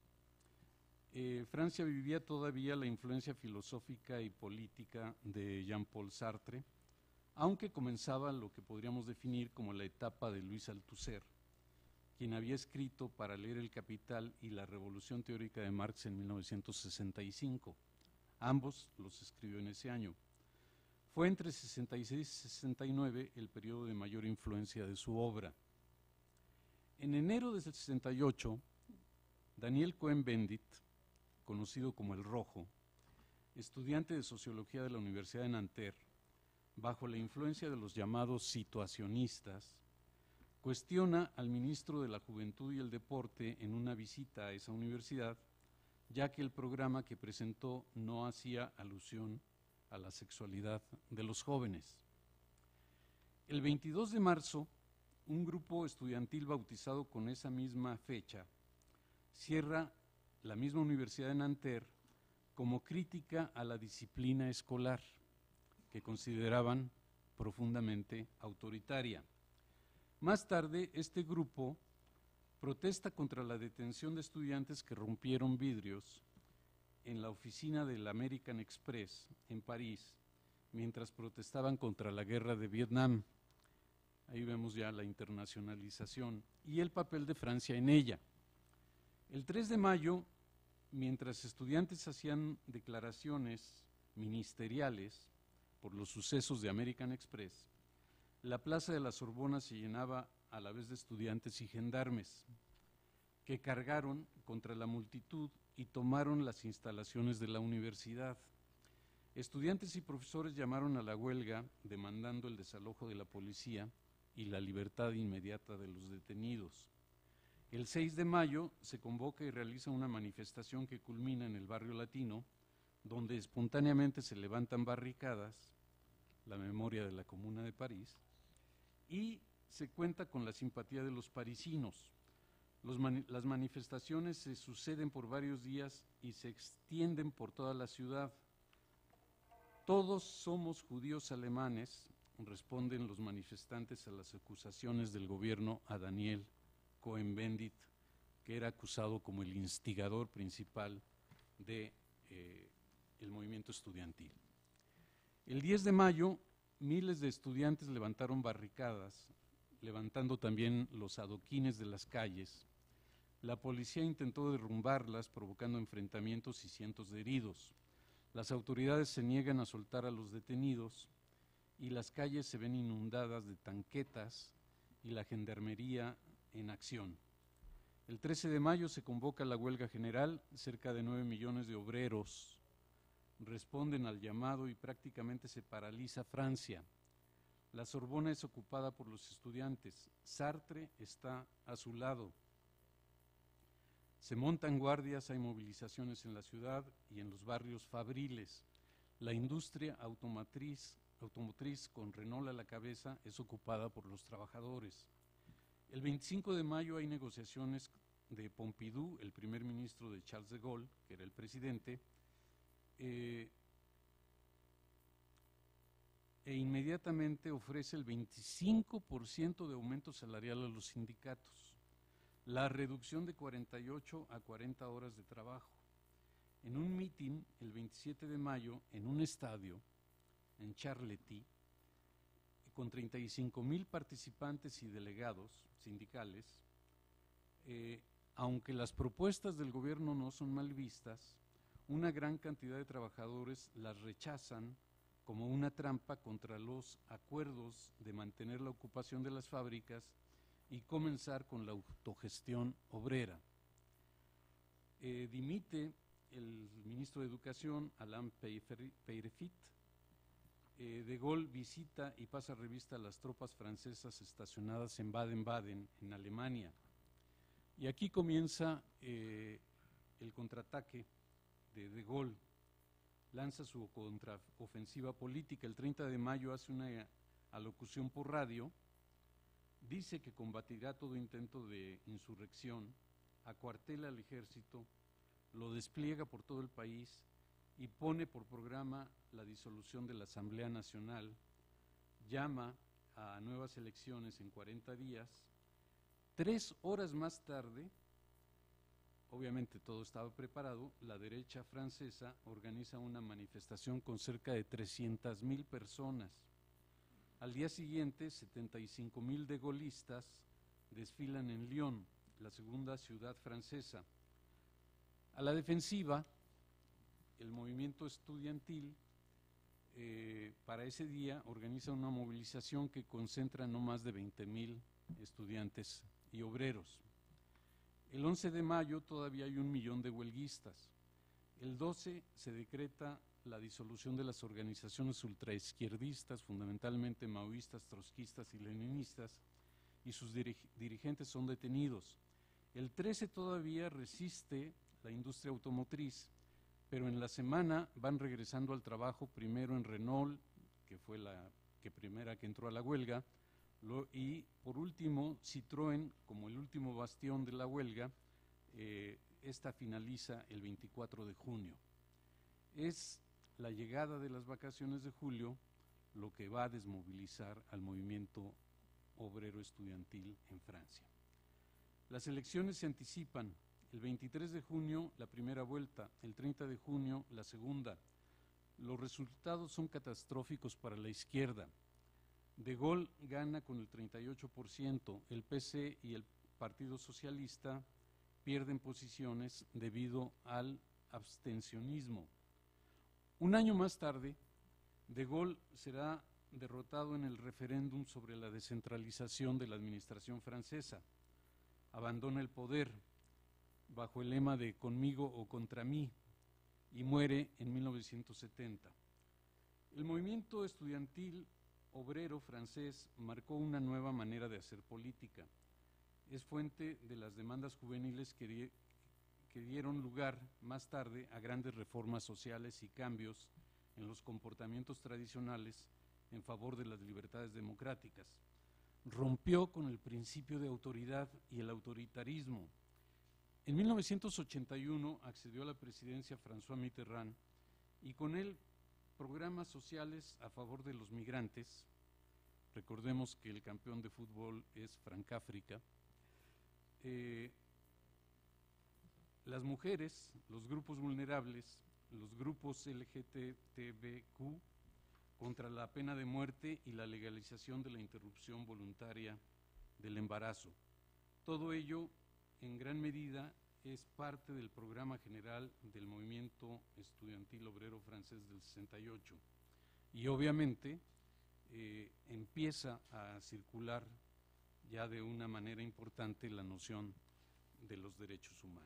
Eh, Francia vivía todavía la influencia filosófica y política de Jean-Paul Sartre, aunque comenzaba lo que podríamos definir como la etapa de Louis Althusser, quien había escrito Para leer el Capital y la Revolución Teórica de Marx en mil novecientos sesenta y cinco. Ambos los escribió en ese año. Fue entre sesenta y seis y sesenta y nueve el periodo de mayor influencia de su obra. En enero del sesenta y ocho, Daniel Cohn-Bendit, conocido como El Rojo, estudiante de Sociología de la Universidad de Nanterre, bajo la influencia de los llamados situacionistas, cuestiona al ministro de la Juventud y el Deporte en una visita a esa universidad, ya que el programa que presentó no hacía alusión a la sexualidad de los jóvenes. El veintidós de marzo, un grupo estudiantil bautizado con esa misma fecha cierra la misma Universidad de Nanterre como crítica a la disciplina escolar, que consideraban profundamente autoritaria. Más tarde, este grupo protesta contra la detención de estudiantes que rompieron vidrios en la oficina del American Express en París, mientras protestaban contra la guerra de Vietnam. Ahí vemos ya la internacionalización y el papel de Francia en ella. El tres de mayo, mientras estudiantes hacían declaraciones ministeriales por los sucesos de American Express, la plaza de la Sorbona se llenaba a la vez de estudiantes y gendarmes que cargaron contra la multitud y tomaron las instalaciones de la universidad. Estudiantes y profesores llamaron a la huelga demandando el desalojo de la policía y la libertad inmediata de los detenidos. El seis de mayo se convoca y realiza una manifestación que culmina en el barrio latino, donde espontáneamente se levantan barricadas, la memoria de la Comuna de París, y se cuenta con la simpatía de los parisinos. Los mani- las manifestaciones se suceden por varios días y se extienden por toda la ciudad. Todos somos judíos alemanes, responden los manifestantes a las acusaciones del gobierno a Daniel Cohn-Bendit, que era acusado como el instigador principal de eh, el movimiento estudiantil. El diez de mayo, miles de estudiantes levantaron barricadas, levantando también los adoquines de las calles. La policía intentó derrumbarlas, provocando enfrentamientos y cientos de heridos. Las autoridades se niegan a soltar a los detenidos y las calles se ven inundadas de tanquetas y la gendarmería en acción. El trece de mayo se convoca la huelga general, cerca de nueve millones de obreros responden al llamado y prácticamente se paraliza Francia. La Sorbona es ocupada por los estudiantes, Sartre está a su lado. Se montan guardias, hay movilizaciones en la ciudad y en los barrios fabriles. La industria automotriz, automotriz con Renault a la cabeza es ocupada por los trabajadores. El veinticinco de mayo hay negociaciones de Pompidou, el primer ministro de Charles de Gaulle, que era el presidente, eh, e inmediatamente ofrece el veinticinco por ciento de aumento salarial a los sindicatos, la reducción de cuarenta y ocho a cuarenta horas de trabajo. En un mitin el veintisiete de mayo en un estadio en Charléty, con treinta y cinco mil participantes y delegados sindicales, eh, aunque las propuestas del gobierno no son mal vistas, una gran cantidad de trabajadores las rechazan como una trampa contra los acuerdos de mantener la ocupación de las fábricas y comenzar con la autogestión obrera. Eh, dimite el ministro de Educación, Alain Peyrefit. Eh, de Gaulle visita y pasa revista a las tropas francesas estacionadas en Baden-Baden, en Alemania. Y aquí comienza eh, el contraataque de De Gaulle. Lanza su contraofensiva política. El treinta de mayo hace una alocución por radio, dice que combatirá todo intento de insurrección, acuartela al ejército, lo despliega por todo el país y pone por programa la disolución de la Asamblea Nacional, llama a nuevas elecciones en cuarenta días. Tres horas más tarde, obviamente todo estaba preparado, la derecha francesa organiza una manifestación con cerca de trescientas mil personas. Al día siguiente, setenta y cinco mil degaullistas desfilan en Lyon, la segunda ciudad francesa. A la defensiva, el movimiento estudiantil eh, para ese día organiza una movilización que concentra no más de veinte mil estudiantes y obreros. El once de mayo todavía hay un millón de huelguistas. El doce se decreta la disolución de las organizaciones ultraizquierdistas, fundamentalmente maoístas, trotskistas y leninistas, y sus dirig dirigentes son detenidos. El trece todavía resiste la industria automotriz, pero en la semana van regresando al trabajo, primero en Renault, que fue la que primera que entró a la huelga, lo, y por último Citroën, como el último bastión de la huelga. Eh, esta finaliza el veinticuatro de junio. Es la llegada de las vacaciones de julio lo que va a desmovilizar al movimiento obrero estudiantil en Francia. Las elecciones se anticipan. El veintitrés de junio la primera vuelta, el treinta de junio la segunda. Los resultados son catastróficos para la izquierda. De Gaulle gana con el treinta y ocho por ciento, el P C y el Partido Socialista pierden posiciones debido al abstencionismo. Un año más tarde, De Gaulle será derrotado en el referéndum sobre la descentralización de la administración francesa. Abandona el poder bajo el lema de conmigo o contra mí y muere en mil novecientos setenta. El movimiento estudiantil obrero francés marcó una nueva manera de hacer política. Es fuente de las demandas juveniles que, di que dieron lugar más tarde a grandes reformas sociales y cambios en los comportamientos tradicionales en favor de las libertades democráticas. Rompió con el principio de autoridad y el autoritarismo. En mil novecientos ochenta y uno accedió a la presidencia François Mitterrand y con él programas sociales a favor de los migrantes. Recordemos que el campeón de fútbol es Francáfrica. Eh, las mujeres, los grupos vulnerables, los grupos L G B T Q, contra la pena de muerte y la legalización de la interrupción voluntaria del embarazo. Todo ello, en gran medida, es parte del programa general del movimiento estudiantil obrero francés del sesenta y ocho. Y obviamente eh, empieza a circular ya de una manera importante la noción de los derechos humanos.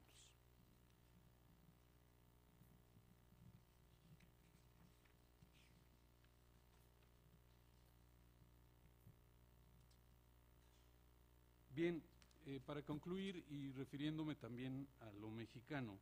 Bien, eh, para concluir y refiriéndome también a lo mexicano,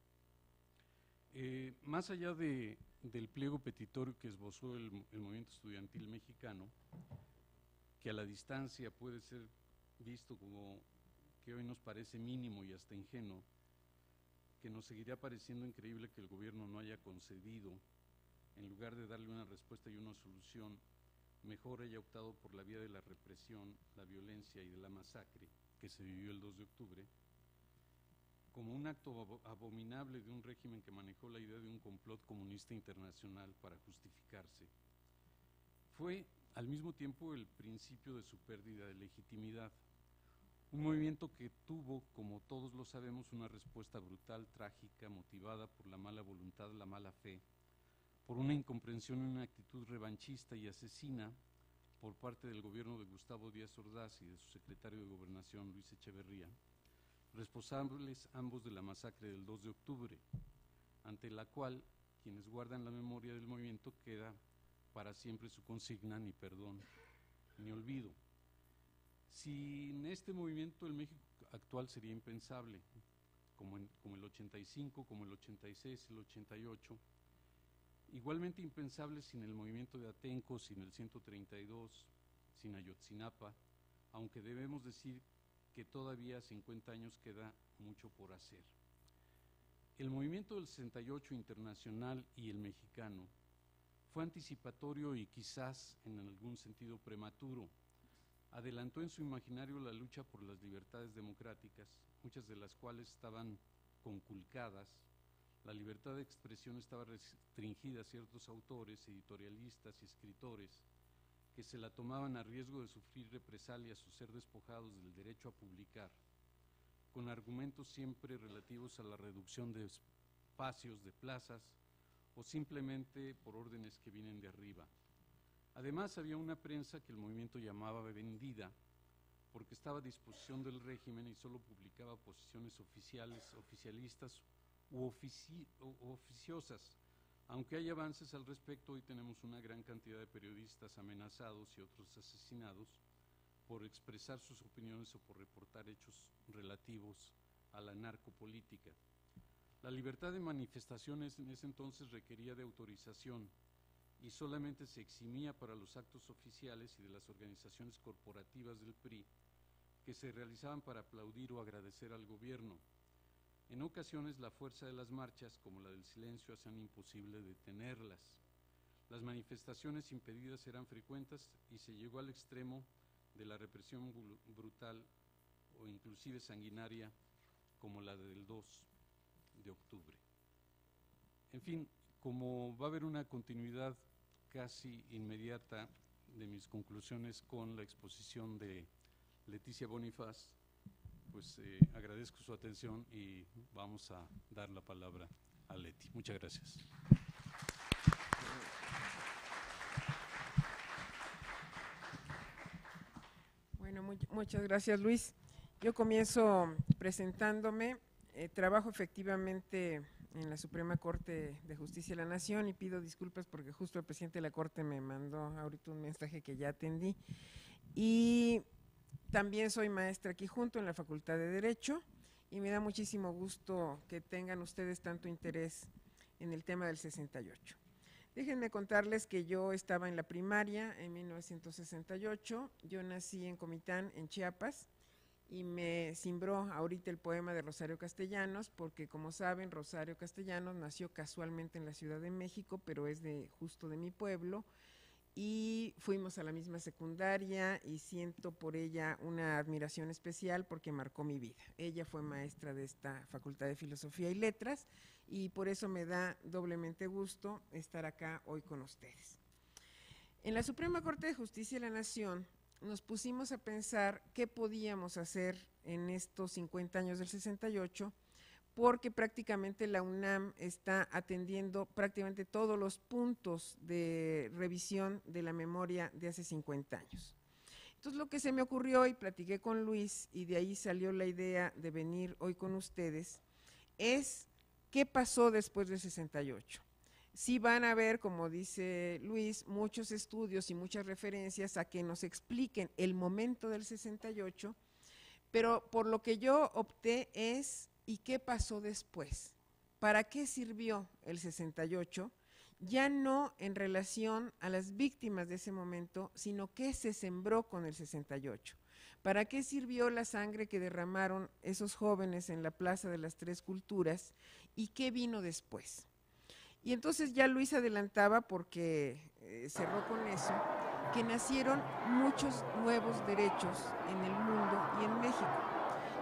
eh, más allá de, del pliego petitorio que esbozó el, el movimiento estudiantil mexicano, que a la distancia puede ser visto como que hoy nos parece mínimo y hasta ingenuo, que nos seguiría pareciendo increíble que el gobierno no haya concedido, en lugar de darle una respuesta y una solución, mejor haya optado por la vía de la represión, la violencia y de la masacre que se vivió el dos de octubre, como un acto abominable de un régimen que manejó la idea de un complot comunista internacional para justificarse. Fue al mismo tiempo el principio de su pérdida de legitimidad. Un movimiento que tuvo, como todos lo sabemos, una respuesta brutal, trágica, motivada por la mala voluntad, la mala fe, por una incomprensión y una actitud revanchista y asesina por parte del gobierno de Gustavo Díaz Ordaz y de su secretario de Gobernación, Luis Echeverría, responsables ambos de la masacre del dos de octubre, ante la cual quienes guardan la memoria del movimiento queda para siempre su consigna: ni perdón ni olvido. Sin este movimiento el México actual sería impensable, como, en, como el ochenta y cinco, como el ochenta y seis, el ochenta y ocho, igualmente impensable sin el movimiento de Atenco, sin el ciento treinta y dos, sin Ayotzinapa, aunque debemos decir que todavía a cincuenta años queda mucho por hacer. El movimiento del sesenta y ocho internacional y el mexicano fue anticipatorio y quizás en algún sentido prematuro. Adelantó en su imaginario la lucha por las libertades democráticas, muchas de las cuales estaban conculcadas. La libertad de expresión estaba restringida a ciertos autores, editorialistas y escritores que se la tomaban a riesgo de sufrir represalias o ser despojados del derecho a publicar, con argumentos siempre relativos a la reducción de espacios, de plazas, o simplemente por órdenes que vienen de arriba. Además, había una prensa que el movimiento llamaba vendida, porque estaba a disposición del régimen y solo publicaba posiciones oficiales, oficialistas u ofici o oficiosas. Aunque hay avances al respecto, hoy tenemos una gran cantidad de periodistas amenazados y otros asesinados por expresar sus opiniones o por reportar hechos relativos a la narcopolítica. La libertad de manifestaciones en ese entonces requería de autorización y solamente se eximía para los actos oficiales y de las organizaciones corporativas del P R I que se realizaban para aplaudir o agradecer al gobierno. En ocasiones la fuerza de las marchas, como la del silencio, hacían imposible detenerlas. Las manifestaciones impedidas eran frecuentes y se llegó al extremo de la represión brutal o inclusive sanguinaria como la del dos de octubre. En fin, como va a haber una continuidad casi inmediata de mis conclusiones con la exposición de Leticia Bonifaz, pues eh, agradezco su atención y vamos a dar la palabra a Leti. Muchas gracias. Bueno, muy, muchas gracias, Luis. Yo comienzo presentándome. Eh, trabajo efectivamente en la Suprema Corte de Justicia de la Nación y pido disculpas porque justo el presidente de la Corte me mandó ahorita un mensaje que ya atendí. Y también soy maestra aquí junto en la Facultad de Derecho y me da muchísimo gusto que tengan ustedes tanto interés en el tema del sesenta y ocho. Déjenme contarles que yo estaba en la primaria en mil novecientos sesenta y ocho, yo nací en Comitán, en Chiapas, y me cimbró ahorita el poema de Rosario Castellanos, porque como saben, Rosario Castellanos nació casualmente en la Ciudad de México, pero es de justo de mi pueblo, y fuimos a la misma secundaria y siento por ella una admiración especial porque marcó mi vida. Ella fue maestra de esta Facultad de Filosofía y Letras y por eso me da doblemente gusto estar acá hoy con ustedes. En la Suprema Corte de Justicia de la Nación nos pusimos a pensar qué podíamos hacer en estos cincuenta años del sesenta y ocho, porque prácticamente la UNAM está atendiendo prácticamente todos los puntos de revisión de la memoria de hace cincuenta años. Entonces lo que se me ocurrió y platiqué con Luis y de ahí salió la idea de venir hoy con ustedes es qué pasó después del sesenta y ocho. Sí van a ver, como dice Luis, muchos estudios y muchas referencias a que nos expliquen el momento del sesenta y ocho, pero por lo que yo opté es ¿y qué pasó después? ¿Para qué sirvió el sesenta y ocho? Ya no en relación a las víctimas de ese momento, sino qué se sembró con el sesenta y ocho. ¿Para qué sirvió la sangre que derramaron esos jóvenes en la Plaza de las Tres Culturas y qué vino después? Y entonces ya Luis adelantaba, porque eh, cerró con eso, que nacieron muchos nuevos derechos en el mundo y en México.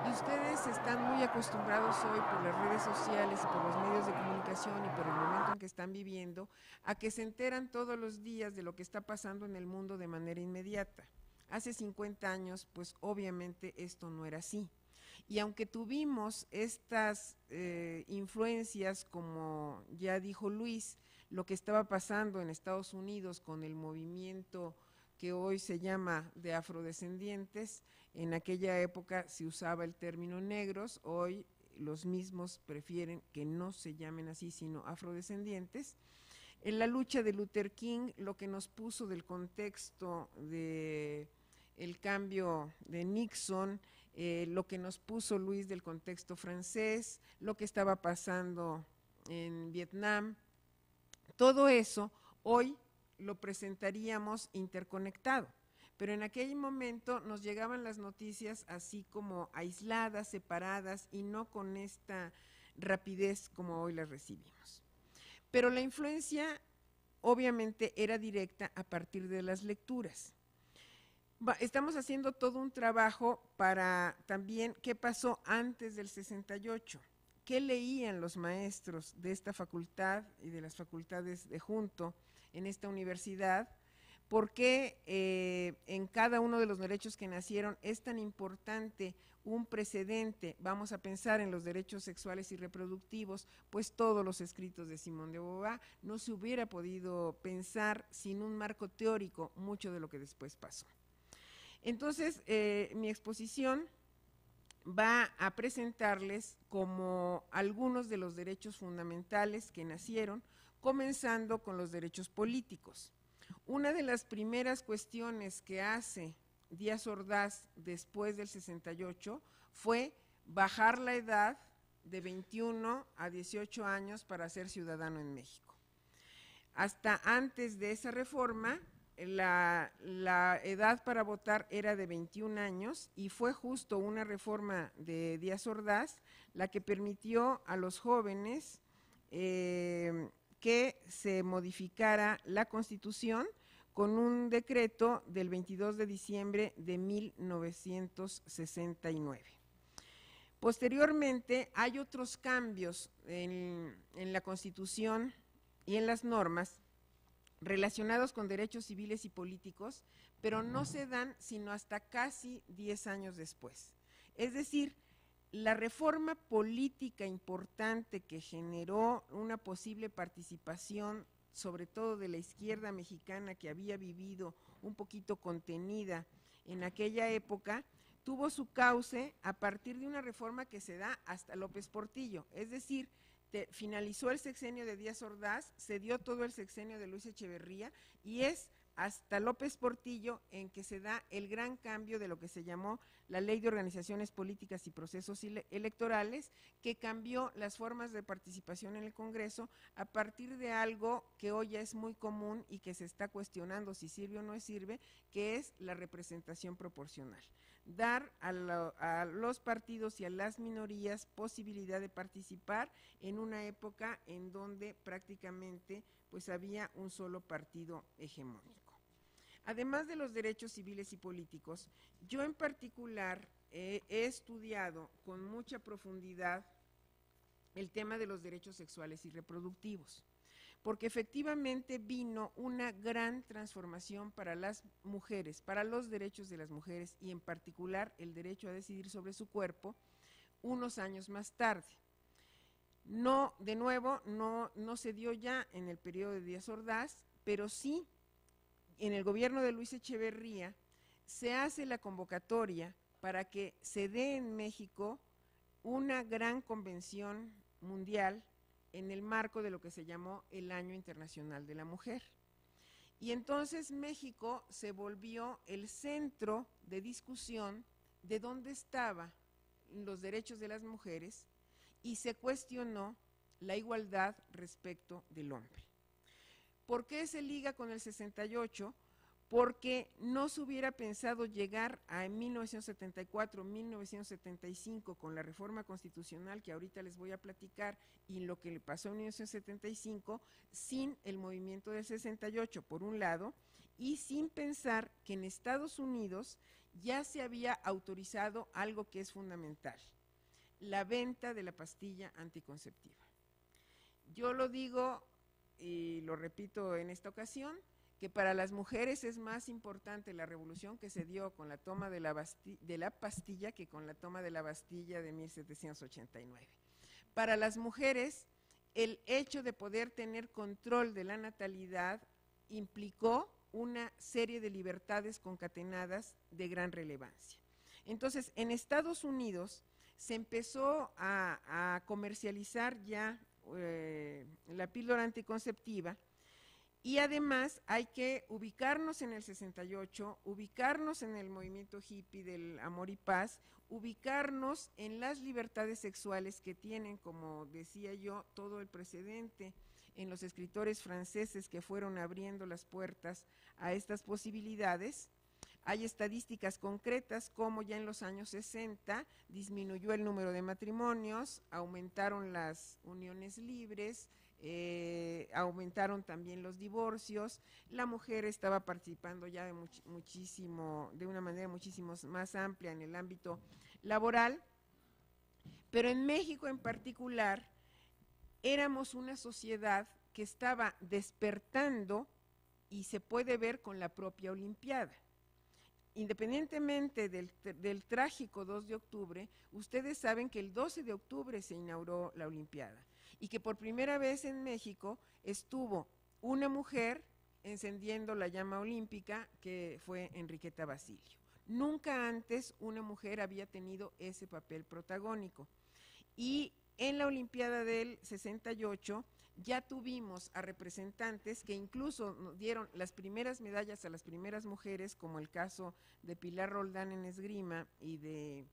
Y ustedes están muy acostumbrados hoy por las redes sociales y por los medios de comunicación y por el momento en que están viviendo, a que se enteran todos los días de lo que está pasando en el mundo de manera inmediata. Hace cincuenta años, pues obviamente esto no era así. Y aunque tuvimos estas eh, influencias, como ya dijo Luis, lo que estaba pasando en Estados Unidos con el movimiento que hoy se llama de afrodescendientes, en aquella época se usaba el término negros, hoy los mismos prefieren que no se llamen así, sino afrodescendientes. En la lucha de Luther King, lo que nos puso del contexto de el cambio de Nixon, eh, lo que nos puso Luis del contexto francés, lo que estaba pasando en Vietnam, todo eso hoy lo presentaríamos interconectado, pero en aquel momento nos llegaban las noticias así como aisladas, separadas y no con esta rapidez como hoy las recibimos. Pero la influencia obviamente era directa a partir de las lecturas. Estamos haciendo todo un trabajo para también qué pasó antes del sesenta y ocho, qué leían los maestros de esta facultad y de las facultades de junto en esta universidad, por qué eh, en cada uno de los derechos que nacieron es tan importante un precedente. Vamos a pensar en los derechos sexuales y reproductivos, pues todos los escritos de Simone de Beauvoir no se hubiera podido pensar sin un marco teórico mucho de lo que después pasó. Entonces, eh, mi exposición va a presentarles como algunos de los derechos fundamentales que nacieron, comenzando con los derechos políticos. Una de las primeras cuestiones que hace Díaz Ordaz después del sesenta y ocho fue bajar la edad de veintiuno a dieciocho años para ser ciudadano en México. Hasta antes de esa reforma, La, la edad para votar era de veintiún años y fue justo una reforma de Díaz Ordaz la que permitió a los jóvenes eh, que se modificara la Constitución con un decreto del veintidós de diciembre de mil novecientos sesenta y nueve. Posteriormente hay otros cambios en, en la Constitución y en las normas relacionados con derechos civiles y políticos, pero no se dan sino hasta casi diez años después. Es decir, la reforma política importante que generó una posible participación, sobre todo de la izquierda mexicana que había vivido un poquito contenida en aquella época, tuvo su cauce a partir de una reforma que se da hasta López Portillo, es decir, Te, finalizó el sexenio de Díaz Ordaz, se dio todo el sexenio de Luis Echeverría y es hasta López Portillo en que se da el gran cambio de lo que se llamó la Ley de Organizaciones Políticas y Procesos Electorales, que cambió las formas de participación en el Congreso a partir de algo que hoy ya es muy común y que se está cuestionando si sirve o no sirve, que es la representación proporcional. Dar a, lo, a los partidos y a las minorías posibilidad de participar en una época en donde prácticamente pues había un solo partido hegemónico. Además de los derechos civiles y políticos, yo en particular eh, he estudiado con mucha profundidad el tema de los derechos sexuales y reproductivos, porque efectivamente vino una gran transformación para las mujeres, para los derechos de las mujeres y en particular el derecho a decidir sobre su cuerpo unos años más tarde. No, de nuevo, no, no se dio ya en el periodo de Díaz Ordaz, pero sí en el gobierno de Luis Echeverría se hace la convocatoria para que se dé en México una gran convención mundial en el marco de lo que se llamó el Año Internacional de la Mujer. Y entonces México se volvió el centro de discusión de dónde estaban los derechos de las mujeres y se cuestionó la igualdad respecto del hombre. ¿Por qué se liga con el sesenta y ocho? Porque no se hubiera pensado llegar a mil novecientos setenta y cuatro, mil novecientos setenta y cinco con la reforma constitucional que ahorita les voy a platicar y lo que le pasó en mil novecientos setenta y cinco sin el movimiento del sesenta y ocho por un lado y sin pensar que en Estados Unidos ya se había autorizado algo que es fundamental, la venta de la pastilla anticonceptiva. Yo lo digo y lo repito en esta ocasión, que para las mujeres es más importante la revolución que se dio con la toma de la, de la pastilla que con la toma de la Bastilla de mil setecientos ochenta y nueve. Para las mujeres, el hecho de poder tener control de la natalidad implicó una serie de libertades concatenadas de gran relevancia. Entonces, en Estados Unidos se empezó a, a comercializar ya eh, la píldora anticonceptiva, y además hay que ubicarnos en el sesenta y ocho, ubicarnos en el movimiento hippie del amor y paz, ubicarnos en las libertades sexuales que tienen, como decía yo, todo el precedente en los escritores franceses que fueron abriendo las puertas a estas posibilidades. Hay estadísticas concretas como ya en los años sesenta disminuyó el número de matrimonios, aumentaron las uniones libres, eh, aumentaron también los divorcios, la mujer estaba participando ya de much muchísimo, de una manera muchísimo más amplia en el ámbito laboral, pero en México en particular éramos una sociedad que estaba despertando y se puede ver con la propia Olimpiada. Independientemente del, del trágico dos de octubre, ustedes saben que el doce de octubre se inauguró la Olimpiada y que por primera vez en México estuvo una mujer encendiendo la llama olímpica, que fue Enriqueta Basilio. Nunca antes una mujer había tenido ese papel protagónico. Y en la Olimpiada del sesenta y ocho ya tuvimos a representantes que incluso nos dieron las primeras medallas a las primeras mujeres, como el caso de Pilar Roldán en esgrima y de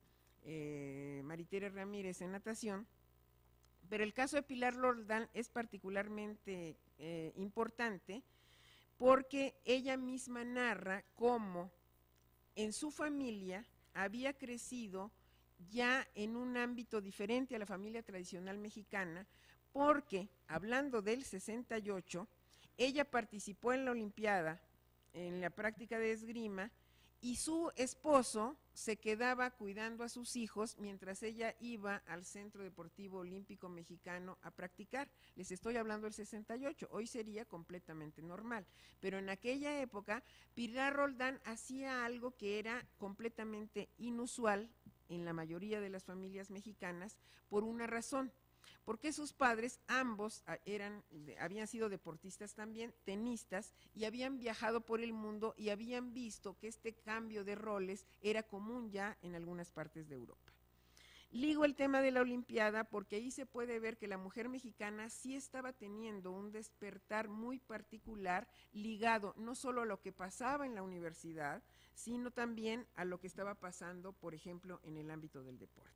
eh, Maritere Ramírez en natación. Pero el caso de Pilar Roldán es particularmente eh, importante porque ella misma narra cómo en su familia había crecido ya en un ámbito diferente a la familia tradicional mexicana, porque, hablando del sesenta y ocho, ella participó en la Olimpiada, en la práctica de esgrima, y su esposo se quedaba cuidando a sus hijos mientras ella iba al Centro Deportivo Olímpico Mexicano a practicar. Les estoy hablando del sesenta y ocho, hoy sería completamente normal, pero en aquella época Pilar Roldán hacía algo que era completamente inusual en la mayoría de las familias mexicanas por una razón. Porque sus padres, ambos eran, habían sido deportistas también, tenistas, y habían viajado por el mundo y habían visto que este cambio de roles era común ya en algunas partes de Europa. Ligo el tema de la Olimpiada porque ahí se puede ver que la mujer mexicana sí estaba teniendo un despertar muy particular ligado no solo a lo que pasaba en la universidad, sino también a lo que estaba pasando, por ejemplo, en el ámbito del deporte.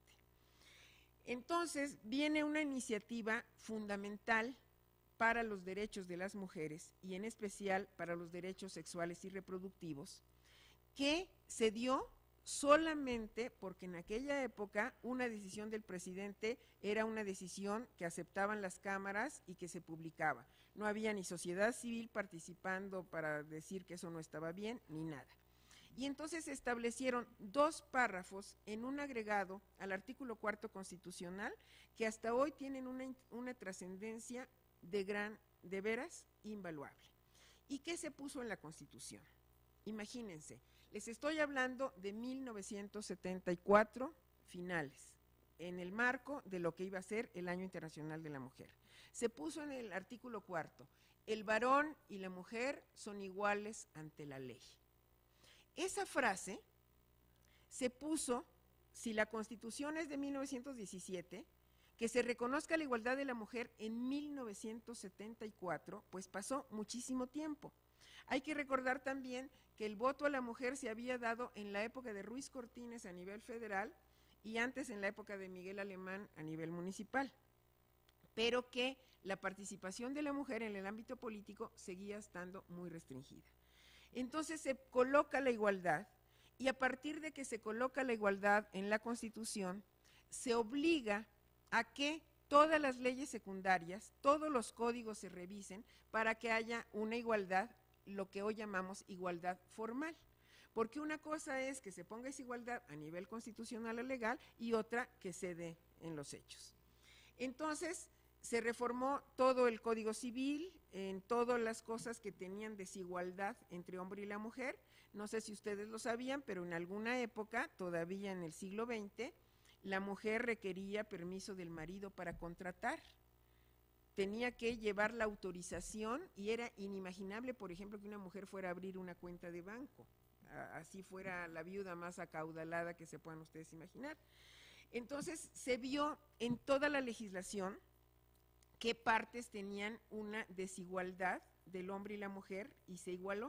Entonces viene una iniciativa fundamental para los derechos de las mujeres y en especial para los derechos sexuales y reproductivos, que se dio solamente porque en aquella época una decisión del presidente era una decisión que aceptaban las cámaras y que se publicaba. No había ni sociedad civil participando para decir que eso no estaba bien, ni nada. Y entonces se establecieron dos párrafos en un agregado al artículo cuarto constitucional que hasta hoy tienen una, una trascendencia de gran, de veras, invaluable. ¿Y qué se puso en la Constitución? Imagínense, les estoy hablando de mil novecientos setenta y cuatro finales, en el marco de lo que iba a ser el Año Internacional de la Mujer. Se puso en el artículo cuarto, el varón y la mujer son iguales ante la ley. Esa frase se puso, si la Constitución es de mil novecientos diecisiete, que se reconozca la igualdad de la mujer en mil novecientos setenta y cuatro, pues pasó muchísimo tiempo. Hay que recordar también que el voto a la mujer se había dado en la época de Ruiz Cortines a nivel federal y antes en la época de Miguel Alemán a nivel municipal, pero que la participación de la mujer en el ámbito político seguía estando muy restringida. Entonces se coloca la igualdad y a partir de que se coloca la igualdad en la Constitución, se obliga a que todas las leyes secundarias, todos los códigos se revisen para que haya una igualdad, lo que hoy llamamos igualdad formal. Porque una cosa es que se ponga desigualdad a nivel constitucional o legal y otra que se dé en los hechos. Entonces, se reformó todo el Código Civil, en todas las cosas que tenían desigualdad entre hombre y la mujer. No sé si ustedes lo sabían, pero en alguna época, todavía en el siglo veinte, la mujer requería permiso del marido para contratar. Tenía que llevar la autorización y era inimaginable, por ejemplo, que una mujer fuera a abrir una cuenta de banco. Así fuera la viuda más acaudalada que se puedan ustedes imaginar. Entonces, se vio en toda la legislación qué partes tenían una desigualdad del hombre y la mujer y se igualó.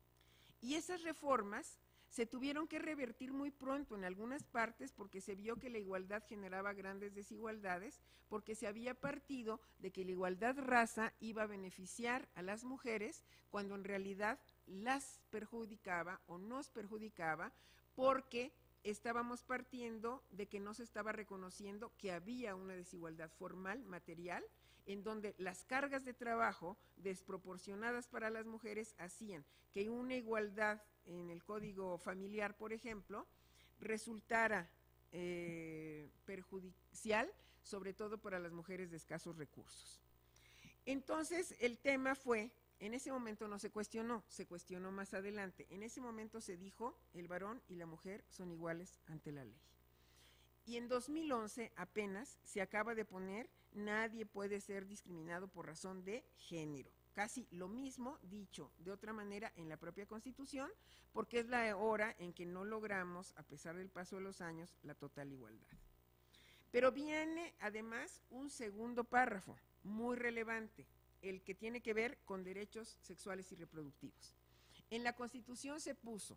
Y esas reformas se tuvieron que revertir muy pronto en algunas partes porque se vio que la igualdad generaba grandes desigualdades, porque se había partido de que la igualdad raza iba a beneficiar a las mujeres cuando en realidad las perjudicaba o nos perjudicaba, porque estábamos partiendo de que no se estaba reconociendo que había una desigualdad formal, material, en donde las cargas de trabajo desproporcionadas para las mujeres hacían que una igualdad en el código familiar, por ejemplo, resultara eh, perjudicial, sobre todo para las mujeres de escasos recursos. Entonces, el tema fue, en ese momento no se cuestionó, se cuestionó más adelante. En ese momento se dijo, el varón y la mujer son iguales ante la ley. Y en dos mil once apenas se acaba de poner, nadie puede ser discriminado por razón de género. Casi lo mismo dicho de otra manera en la propia Constitución, porque es la hora en que no logramos, a pesar del paso de los años, la total igualdad. Pero viene además un segundo párrafo muy relevante, el que tiene que ver con derechos sexuales y reproductivos. En la Constitución se puso,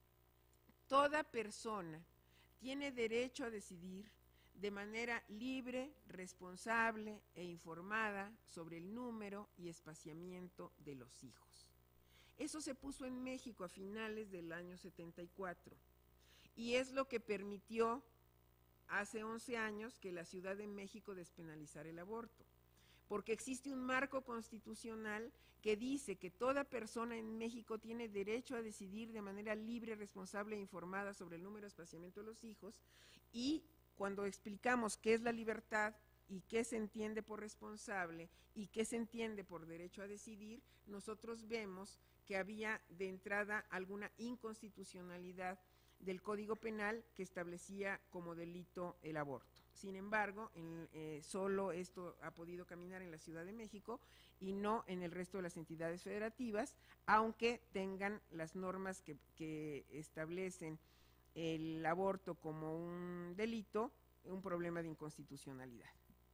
toda persona tiene derecho a decidir de manera libre, responsable e informada sobre el número y espaciamiento de los hijos. Eso se puso en México a finales del año setenta y cuatro y es lo que permitió hace once años que la Ciudad de México despenalizara el aborto, porque existe un marco constitucional que dice que toda persona en México tiene derecho a decidir de manera libre, responsable e informada sobre el número y espaciamiento de los hijos, y cuando explicamos qué es la libertad y qué se entiende por responsable y qué se entiende por derecho a decidir, nosotros vemos que había de entrada alguna inconstitucionalidad del Código Penal que establecía como delito el aborto. Sin embargo, en, eh, solo esto ha podido caminar en la Ciudad de México y no en el resto de las entidades federativas, aunque tengan las normas que, que establecen el aborto como un delito, un problema de inconstitucionalidad.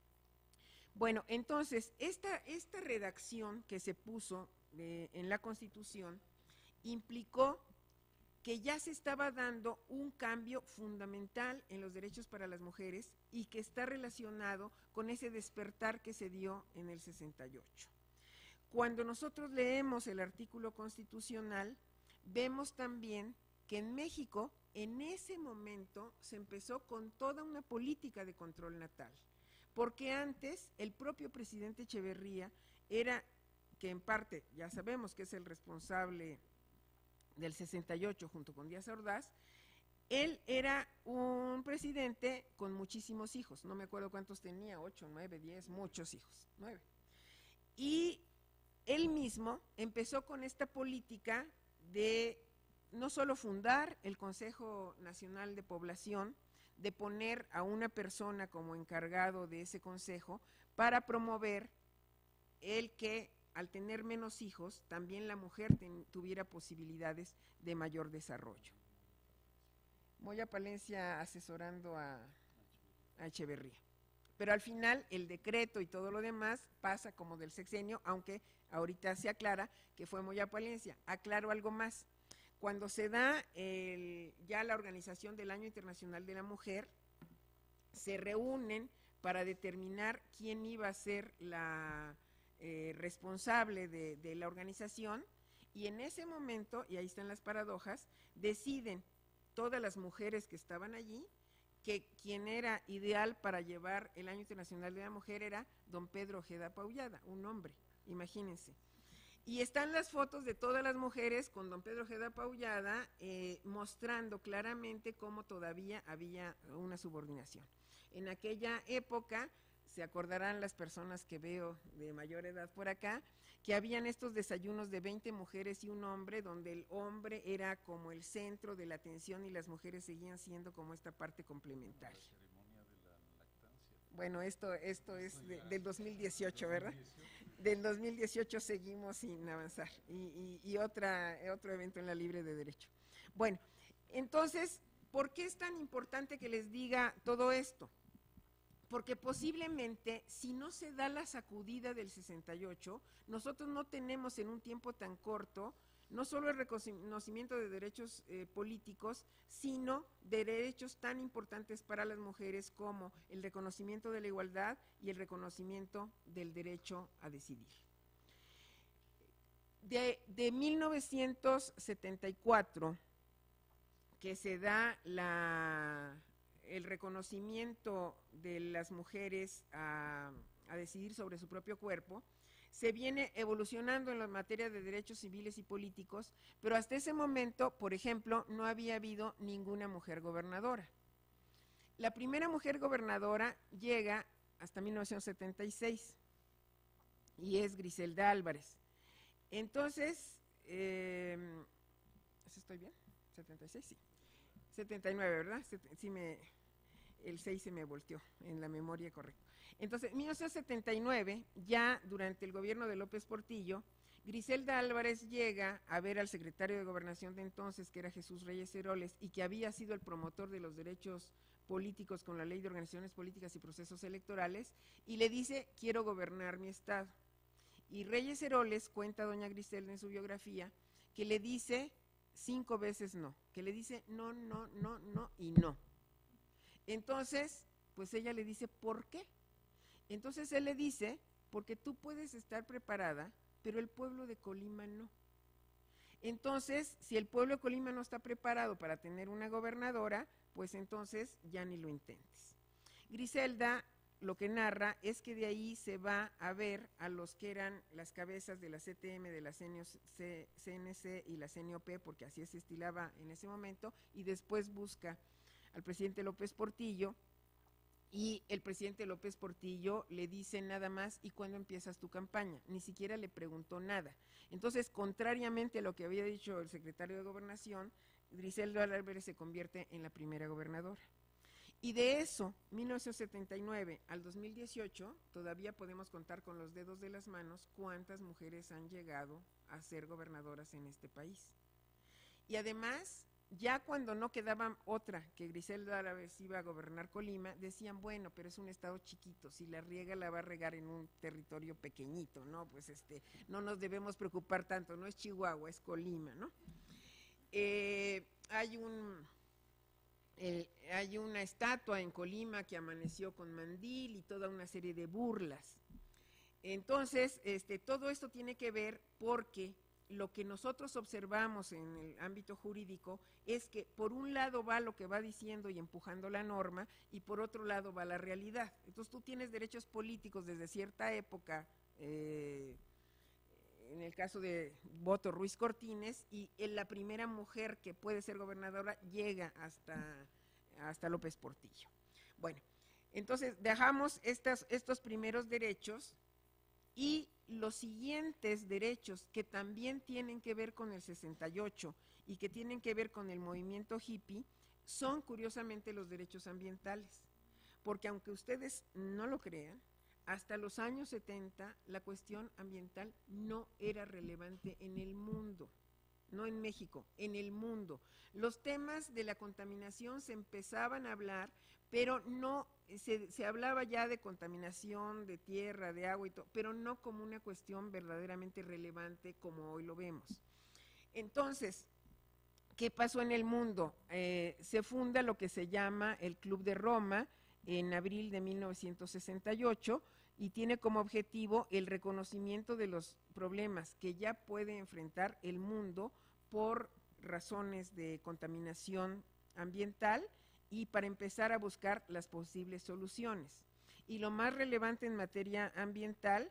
Bueno, entonces, esta, esta redacción que se puso eh, en la Constitución implicó que ya se estaba dando un cambio fundamental en los derechos para las mujeres y que está relacionado con ese despertar que se dio en el sesenta y ocho. Cuando nosotros leemos el artículo constitucional, vemos también que en México, en ese momento, se empezó con toda una política de control natal, porque antes el propio presidente Echeverría era, que en parte ya sabemos que es el responsable del sesenta y ocho junto con Díaz Ordaz, él era un presidente con muchísimos hijos, no me acuerdo cuántos tenía, ocho, nueve, diez, muchos hijos, nueve. Y él mismo empezó con esta política de no solo fundar el Consejo Nacional de Población, de poner a una persona como encargado de ese consejo para promover el que al tener menos hijos, también la mujer ten, tuviera posibilidades de mayor desarrollo. Moya Palencia asesorando a, a Echeverría. Pero al final el decreto y todo lo demás pasa como del sexenio, aunque ahorita se aclara que fue Moya Palencia. Aclaro algo más. Cuando se da el, ya la organización del Año Internacional de la Mujer, se reúnen para determinar quién iba a ser la Eh, responsable de, de la organización, y en ese momento, y ahí están las paradojas, deciden todas las mujeres que estaban allí que quien era ideal para llevar el Año Internacional de la Mujer era don Pedro Ojeda Paullada, un hombre, imagínense. Y están las fotos de todas las mujeres con don Pedro Ojeda Paullada, eh, mostrando claramente cómo todavía había una subordinación. En aquella época, se acordarán las personas que veo de mayor edad por acá, que habían estos desayunos de veinte mujeres y un hombre, donde el hombre era como el centro de la atención y las mujeres seguían siendo como esta parte complementaria. La ceremonia de la lactancia. Bueno, esto, esto es de, del dos mil dieciocho, ¿verdad? Del dos mil dieciocho seguimos sin avanzar. Y, y, y otra, otro evento en la Libre de Derecho. Bueno, entonces, ¿por qué es tan importante que les diga todo esto? Porque posiblemente, si no se da la sacudida del sesenta y ocho, nosotros no tenemos en un tiempo tan corto, no solo el reconocimiento de derechos eh, políticos, sino de derechos tan importantes para las mujeres como el reconocimiento de la igualdad y el reconocimiento del derecho a decidir. De, de mil novecientos setenta y cuatro, que se da la... el reconocimiento de las mujeres a, a decidir sobre su propio cuerpo, se viene evolucionando en la materia de derechos civiles y políticos, pero hasta ese momento, por ejemplo, no había habido ninguna mujer gobernadora. La primera mujer gobernadora llega hasta mil novecientos setenta y seis y es Griselda Álvarez. Entonces, eh, ¿estoy bien? ¿setenta y seis? Sí. setenta y nueve, ¿verdad? Sí me... el seis se me volteó en la memoria, correcto. Entonces, en mil novecientos setenta y nueve, ya durante el gobierno de López Portillo, Griselda Álvarez llega a ver al secretario de Gobernación de entonces, que era Jesús Reyes Heroles, y que había sido el promotor de los derechos políticos con la Ley de Organizaciones Políticas y Procesos Electorales, y le dice, quiero gobernar mi estado. Y Reyes Heroles, cuenta doña Griselda en su biografía, que le dice cinco veces no, que le dice no, no, no, no y no. Entonces, pues ella le dice, ¿por qué? Entonces él le dice, porque tú puedes estar preparada, pero el pueblo de Colima no. Entonces, si el pueblo de Colima no está preparado para tener una gobernadora, pues entonces ya ni lo intentes. Griselda lo que narra es que de ahí se va a ver a los que eran las cabezas de la C T M, de la C N C y la C N O P, porque así se estilaba en ese momento, y después busca al presidente López Portillo, y el presidente López Portillo le dice nada más, ¿y cuándo empiezas tu campaña? Ni siquiera le preguntó nada. Entonces, contrariamente a lo que había dicho el secretario de Gobernación, Griselda Álvarez se convierte en la primera gobernadora. Y de eso, mil novecientos setenta y nueve al dos mil dieciocho, todavía podemos contar con los dedos de las manos cuántas mujeres han llegado a ser gobernadoras en este país. Y además, ya cuando no quedaba otra que Griselda Álvarez iba a gobernar Colima, decían, bueno, pero es un estado chiquito, si la riega la va a regar en un territorio pequeñito, ¿no? Pues este, no nos debemos preocupar tanto, no es Chihuahua, es Colima, ¿no? Eh, hay un... Eh, hay una estatua en Colima que amaneció con mandil y toda una serie de burlas. Entonces, este, todo esto tiene que ver porque lo que nosotros observamos en el ámbito jurídico es que por un lado va lo que va diciendo y empujando la norma y por otro lado va la realidad. Entonces tú tienes derechos políticos desde cierta época, eh, en el caso de Boto Ruiz Cortines, y la primera mujer que puede ser gobernadora llega hasta, hasta López Portillo. Bueno, entonces dejamos estas, estos primeros derechos y los siguientes derechos que también tienen que ver con el sesenta y ocho y que tienen que ver con el movimiento hippie son curiosamente los derechos ambientales, porque aunque ustedes no lo crean, hasta los años setenta la cuestión ambiental no era relevante en el mundo, no en México, en el mundo. Los temas de la contaminación se empezaban a hablar, pero no, se, se hablaba ya de contaminación de tierra, de agua y todo, pero no como una cuestión verdaderamente relevante como hoy lo vemos. Entonces, ¿qué pasó en el mundo? Eh, se funda lo que se llama el Club de Roma en abril de mil novecientos sesenta y ocho y tiene como objetivo el reconocimiento de los problemas que ya puede enfrentar el mundo por razones de contaminación ambiental y para empezar a buscar las posibles soluciones. Y lo más relevante en materia ambiental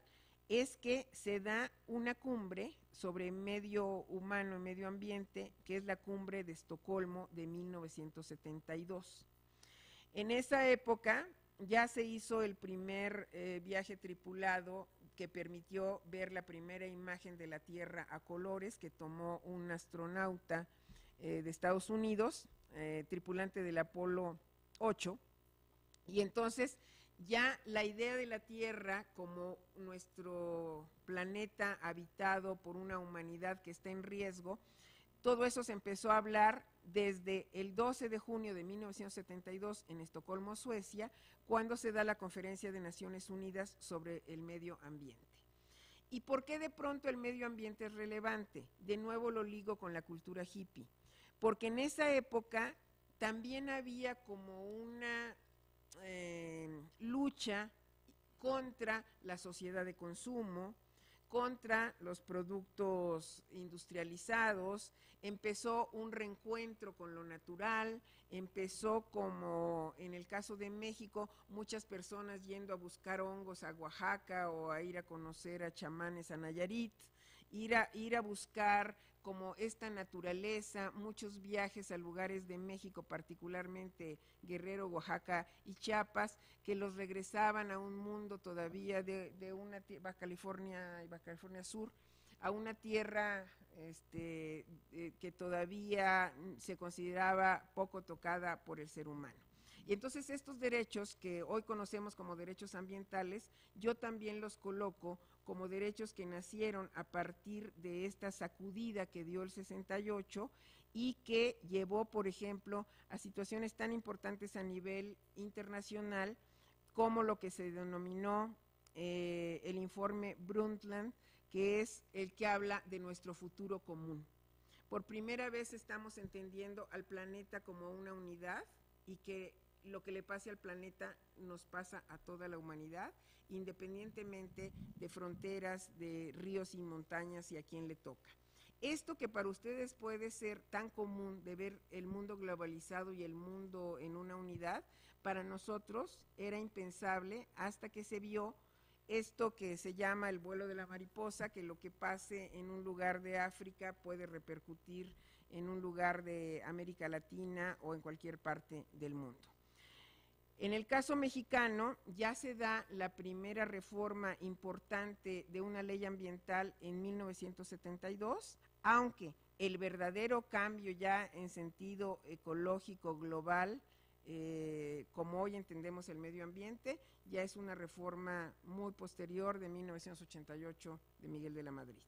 es que se da una cumbre sobre medio humano y medio ambiente, que es la cumbre de Estocolmo de mil novecientos setenta y dos. En esa época ya se hizo el primer eh, viaje tripulado que permitió ver la primera imagen de la Tierra a colores que tomó un astronauta eh, de Estados Unidos, eh, tripulante del Apolo ocho, y entonces ya la idea de la Tierra como nuestro planeta habitado por una humanidad que está en riesgo, todo eso se empezó a hablar desde el doce de junio de mil novecientos setenta y dos en Estocolmo, Suecia, cuando se da la Conferencia de Naciones Unidas sobre el medio ambiente. ¿Y por qué de pronto el medio ambiente es relevante? De nuevo lo ligo con la cultura hippie, porque en esa época también había como una eh, lucha contra la sociedad de consumo, contra los productos industrializados, empezó un reencuentro con lo natural, empezó como en el caso de México, muchas personas yendo a buscar hongos a Oaxaca o a ir a conocer a chamanes a Nayarit, ir a, ir a buscar como esta naturaleza, muchos viajes a lugares de México, particularmente Guerrero, Oaxaca y Chiapas, que los regresaban a un mundo todavía de, de una Baja California y Baja California Sur, a una tierra este, eh, que todavía se consideraba poco tocada por el ser humano. Y entonces estos derechos que hoy conocemos como derechos ambientales, yo también los coloco como derechos que nacieron a partir de esta sacudida que dio el sesenta y ocho y que llevó, por ejemplo, a situaciones tan importantes a nivel internacional como lo que se denominó eh, el informe Brundtland, que es el que habla de nuestro futuro común. Por primera vez estamos entendiendo al planeta como una unidad y que lo que le pase al planeta nos pasa a toda la humanidad, independientemente de fronteras, de ríos y montañas y a quién le toca. Esto que para ustedes puede ser tan común de ver el mundo globalizado y el mundo en una unidad, para nosotros era impensable hasta que se vio esto que se llama el vuelo de la mariposa, que lo que pase en un lugar de África puede repercutir en un lugar de América Latina o en cualquier parte del mundo. En el caso mexicano ya se da la primera reforma importante de una ley ambiental en mil novecientos setenta y dos, aunque el verdadero cambio ya en sentido ecológico global, eh, como hoy entendemos el medio ambiente, ya es una reforma muy posterior de mil novecientos ochenta y ocho de Miguel de la Madrid.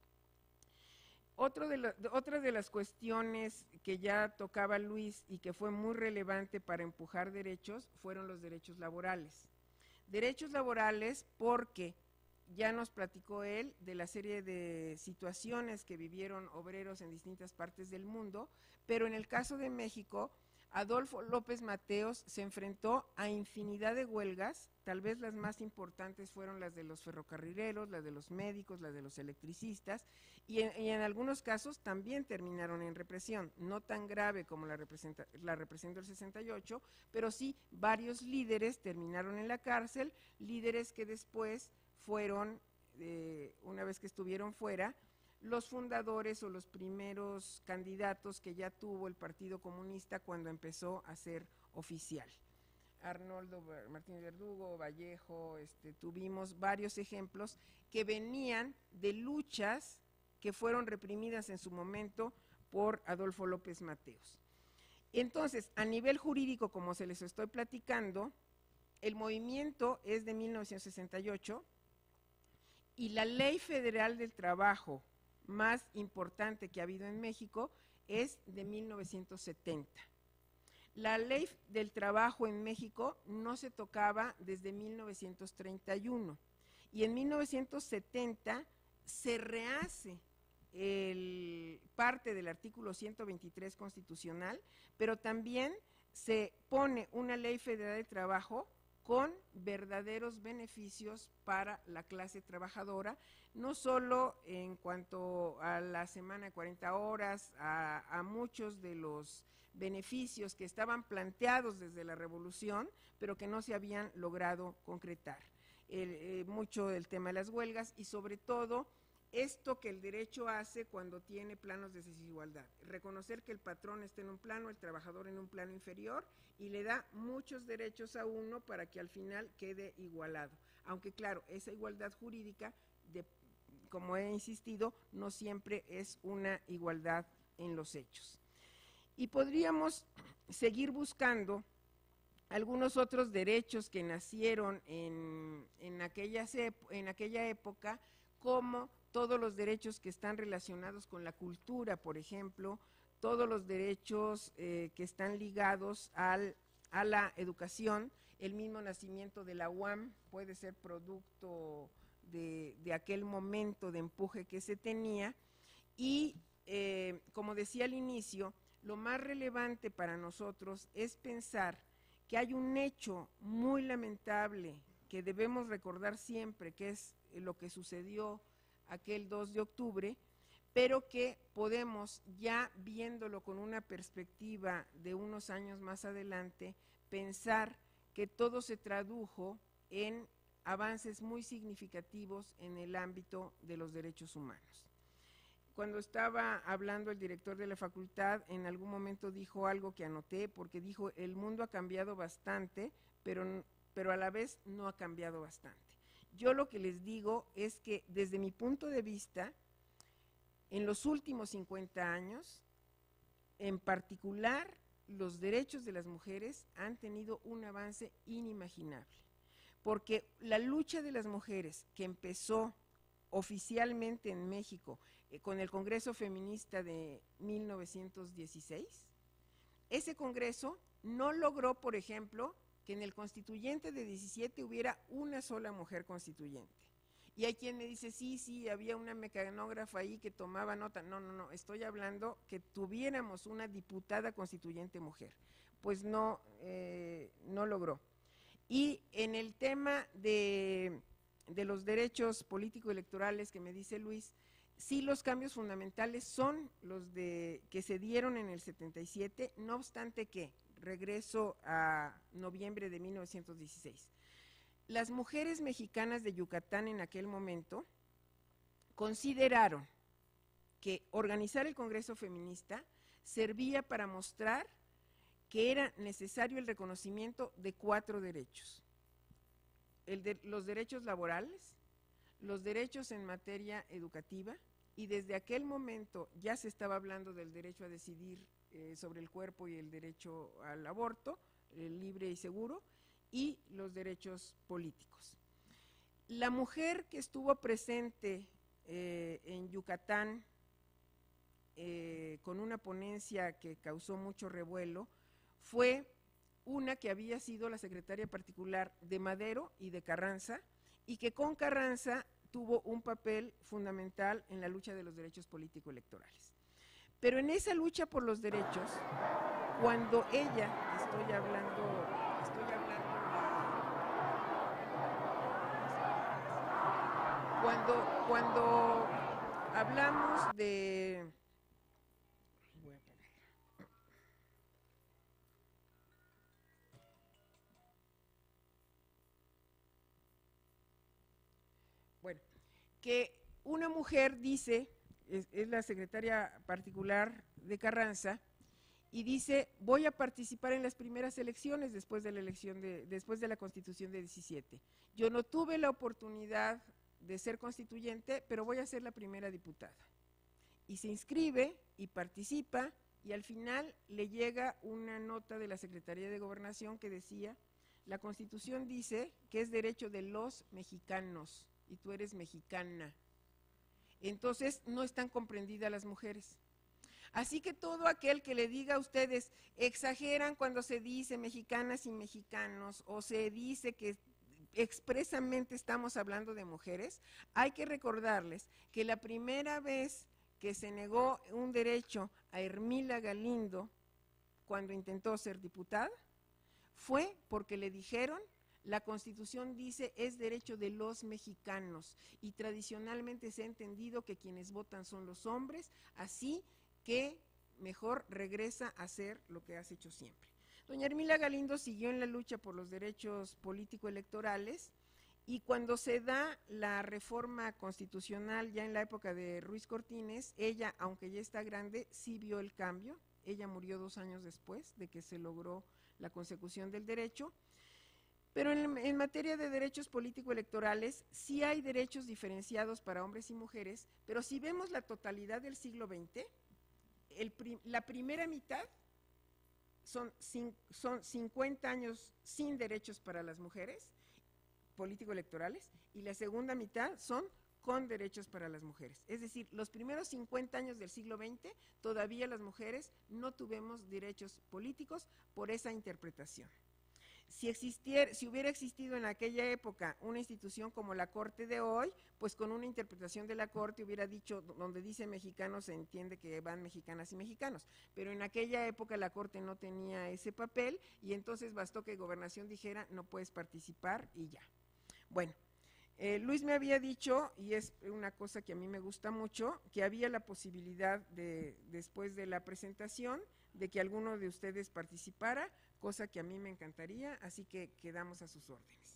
Otro de la, otra de las cuestiones que ya tocaba Luis y que fue muy relevante para empujar derechos fueron los derechos laborales. Derechos laborales porque ya nos platicó él de la serie de situaciones que vivieron obreros en distintas partes del mundo, pero en el caso de México, Adolfo López Mateos se enfrentó a infinidad de huelgas, tal vez las más importantes fueron las de los ferrocarrileros, las de los médicos, las de los electricistas, y en, y en algunos casos también terminaron en represión, no tan grave como la, representa, la represión del sesenta y ocho, pero sí varios líderes terminaron en la cárcel, líderes que después fueron, eh, una vez que estuvieron fuera, los fundadores o los primeros candidatos que ya tuvo el Partido Comunista cuando empezó a ser oficial. Arnoldo Martínez Verdugo, Vallejo, este, tuvimos varios ejemplos que venían de luchas que fueron reprimidas en su momento por Adolfo López Mateos. Entonces, a nivel jurídico, como se les estoy platicando, el movimiento es de mil novecientos sesenta y ocho y la Ley Federal del Trabajo más importante que ha habido en México es de mil novecientos setenta. La ley del trabajo en México no se tocaba desde mil novecientos treinta y uno y en mil novecientos setenta se rehace el, parte del artículo ciento veintitrés constitucional, pero también se pone una ley federal de trabajo con verdaderos beneficios para la clase trabajadora, no solo en cuanto a la semana de cuarenta horas, a, a muchos de los beneficios que estaban planteados desde la revolución, pero que no se habían logrado concretar. el, eh, mucho el tema de las huelgas y sobre todo esto que el derecho hace cuando tiene planos de desigualdad, reconocer que el patrón está en un plano, el trabajador en un plano inferior y le da muchos derechos a uno para que al final quede igualado, aunque claro, esa igualdad jurídica, de, como he insistido, no siempre es una igualdad en los hechos. Y podríamos seguir buscando algunos otros derechos que nacieron en, en, aquellas, en aquella época, como todos los derechos que están relacionados con la cultura, por ejemplo, todos los derechos eh, que están ligados al, a la educación, el mismo nacimiento de la U A M puede ser producto de, de aquel momento de empuje que se tenía, y eh, como decía al inicio, lo más relevante para nosotros es pensar que hay un hecho muy lamentable que debemos recordar siempre, que es lo que sucedió aquel dos de octubre, pero que podemos, ya viéndolo con una perspectiva de unos años más adelante, pensar que todo se tradujo en avances muy significativos en el ámbito de los derechos humanos. Cuando estaba hablando el director de la facultad, en algún momento dijo algo que anoté, porque dijo, el mundo ha cambiado bastante, pero, pero a la vez no ha cambiado bastante. Yo lo que les digo es que desde mi punto de vista, en los últimos cincuenta años, en particular, los derechos de las mujeres han tenido un avance inimaginable, porque la lucha de las mujeres que empezó oficialmente en México eh, con el Congreso Feminista de mil novecientos dieciséis, ese congreso no logró, por ejemplo, que en el constituyente de diecisiete hubiera una sola mujer constituyente. Y hay quien me dice, sí, sí, había una mecanógrafa ahí que tomaba nota. No, no, no, estoy hablando que tuviéramos una diputada constituyente mujer. Pues no, eh, no logró. Y en el tema de, de los derechos político-electorales que me dice Luis, sí, los cambios fundamentales son los de que se dieron en el setenta y siete, no obstante que, regreso a noviembre de mil novecientos dieciséis, las mujeres mexicanas de Yucatán en aquel momento consideraron que organizar el Congreso Feminista servía para mostrar que era necesario el reconocimiento de cuatro derechos: el de los derechos laborales, los derechos en materia educativa, y desde aquel momento ya se estaba hablando del derecho a decidir eh, sobre el cuerpo y el derecho al aborto, eh, libre y seguro, y los derechos políticos. La mujer que estuvo presente eh, en Yucatán eh, con una ponencia que causó mucho revuelo fue una que había sido la secretaria particular de Madero y de Carranza, y que con Carranza tuvo un papel fundamental en la lucha de los derechos político-electorales. Pero en esa lucha por los derechos, cuando ella, estoy hablando, estoy hablando de, cuando, cuando hablamos de, bueno, que una mujer dice, es, es la secretaria particular de Carranza, y dice, voy a participar en las primeras elecciones después de la elección de, después de la Constitución de diecisiete. Yo no tuve la oportunidad de ser constituyente, pero voy a ser la primera diputada. Y se inscribe y participa, y al final le llega una nota de la Secretaría de Gobernación que decía, la Constitución dice que es derecho de los mexicanos, y tú eres mexicana. Entonces no están comprendidas las mujeres. Así que todo aquel que le diga a ustedes, exageran cuando se dice mexicanas y mexicanos, o se dice que expresamente estamos hablando de mujeres, hay que recordarles que la primera vez que se negó un derecho a Ermila Galindo cuando intentó ser diputada, fue porque le dijeron, la Constitución dice es derecho de los mexicanos, y tradicionalmente se ha entendido que quienes votan son los hombres, así que mejor regresa a hacer lo que has hecho siempre. Doña Ermila Galindo siguió en la lucha por los derechos político-electorales Y cuando se da la reforma constitucional ya en la época de Ruiz Cortines, ella, aunque ya está grande, sí vio el cambio. Ella murió dos años después de que se logró la consecución del derecho. Pero en, en materia de derechos político-electorales, sí hay derechos diferenciados para hombres y mujeres, pero si vemos la totalidad del siglo veinte, el prim, la primera mitad son, cin, son cincuenta años sin derechos para las mujeres, político-electorales, y la segunda mitad son con derechos para las mujeres. Es decir, los primeros cincuenta años del siglo veinte, todavía las mujeres no tuvimos derechos políticos por esa interpretación. Si, existiera, si hubiera existido en aquella época una institución como la Corte de hoy, pues con una interpretación de la Corte hubiera dicho, donde dice mexicanos se entiende que van mexicanas y mexicanos, pero en aquella época la Corte no tenía ese papel y entonces bastó que Gobernación dijera no puedes participar y ya. Bueno, eh, Luis me había dicho, y es una cosa que a mí me gusta mucho, que había la posibilidad de, después de la presentación, de que alguno de ustedes participara, cosa que a mí me encantaría, así que quedamos a sus órdenes.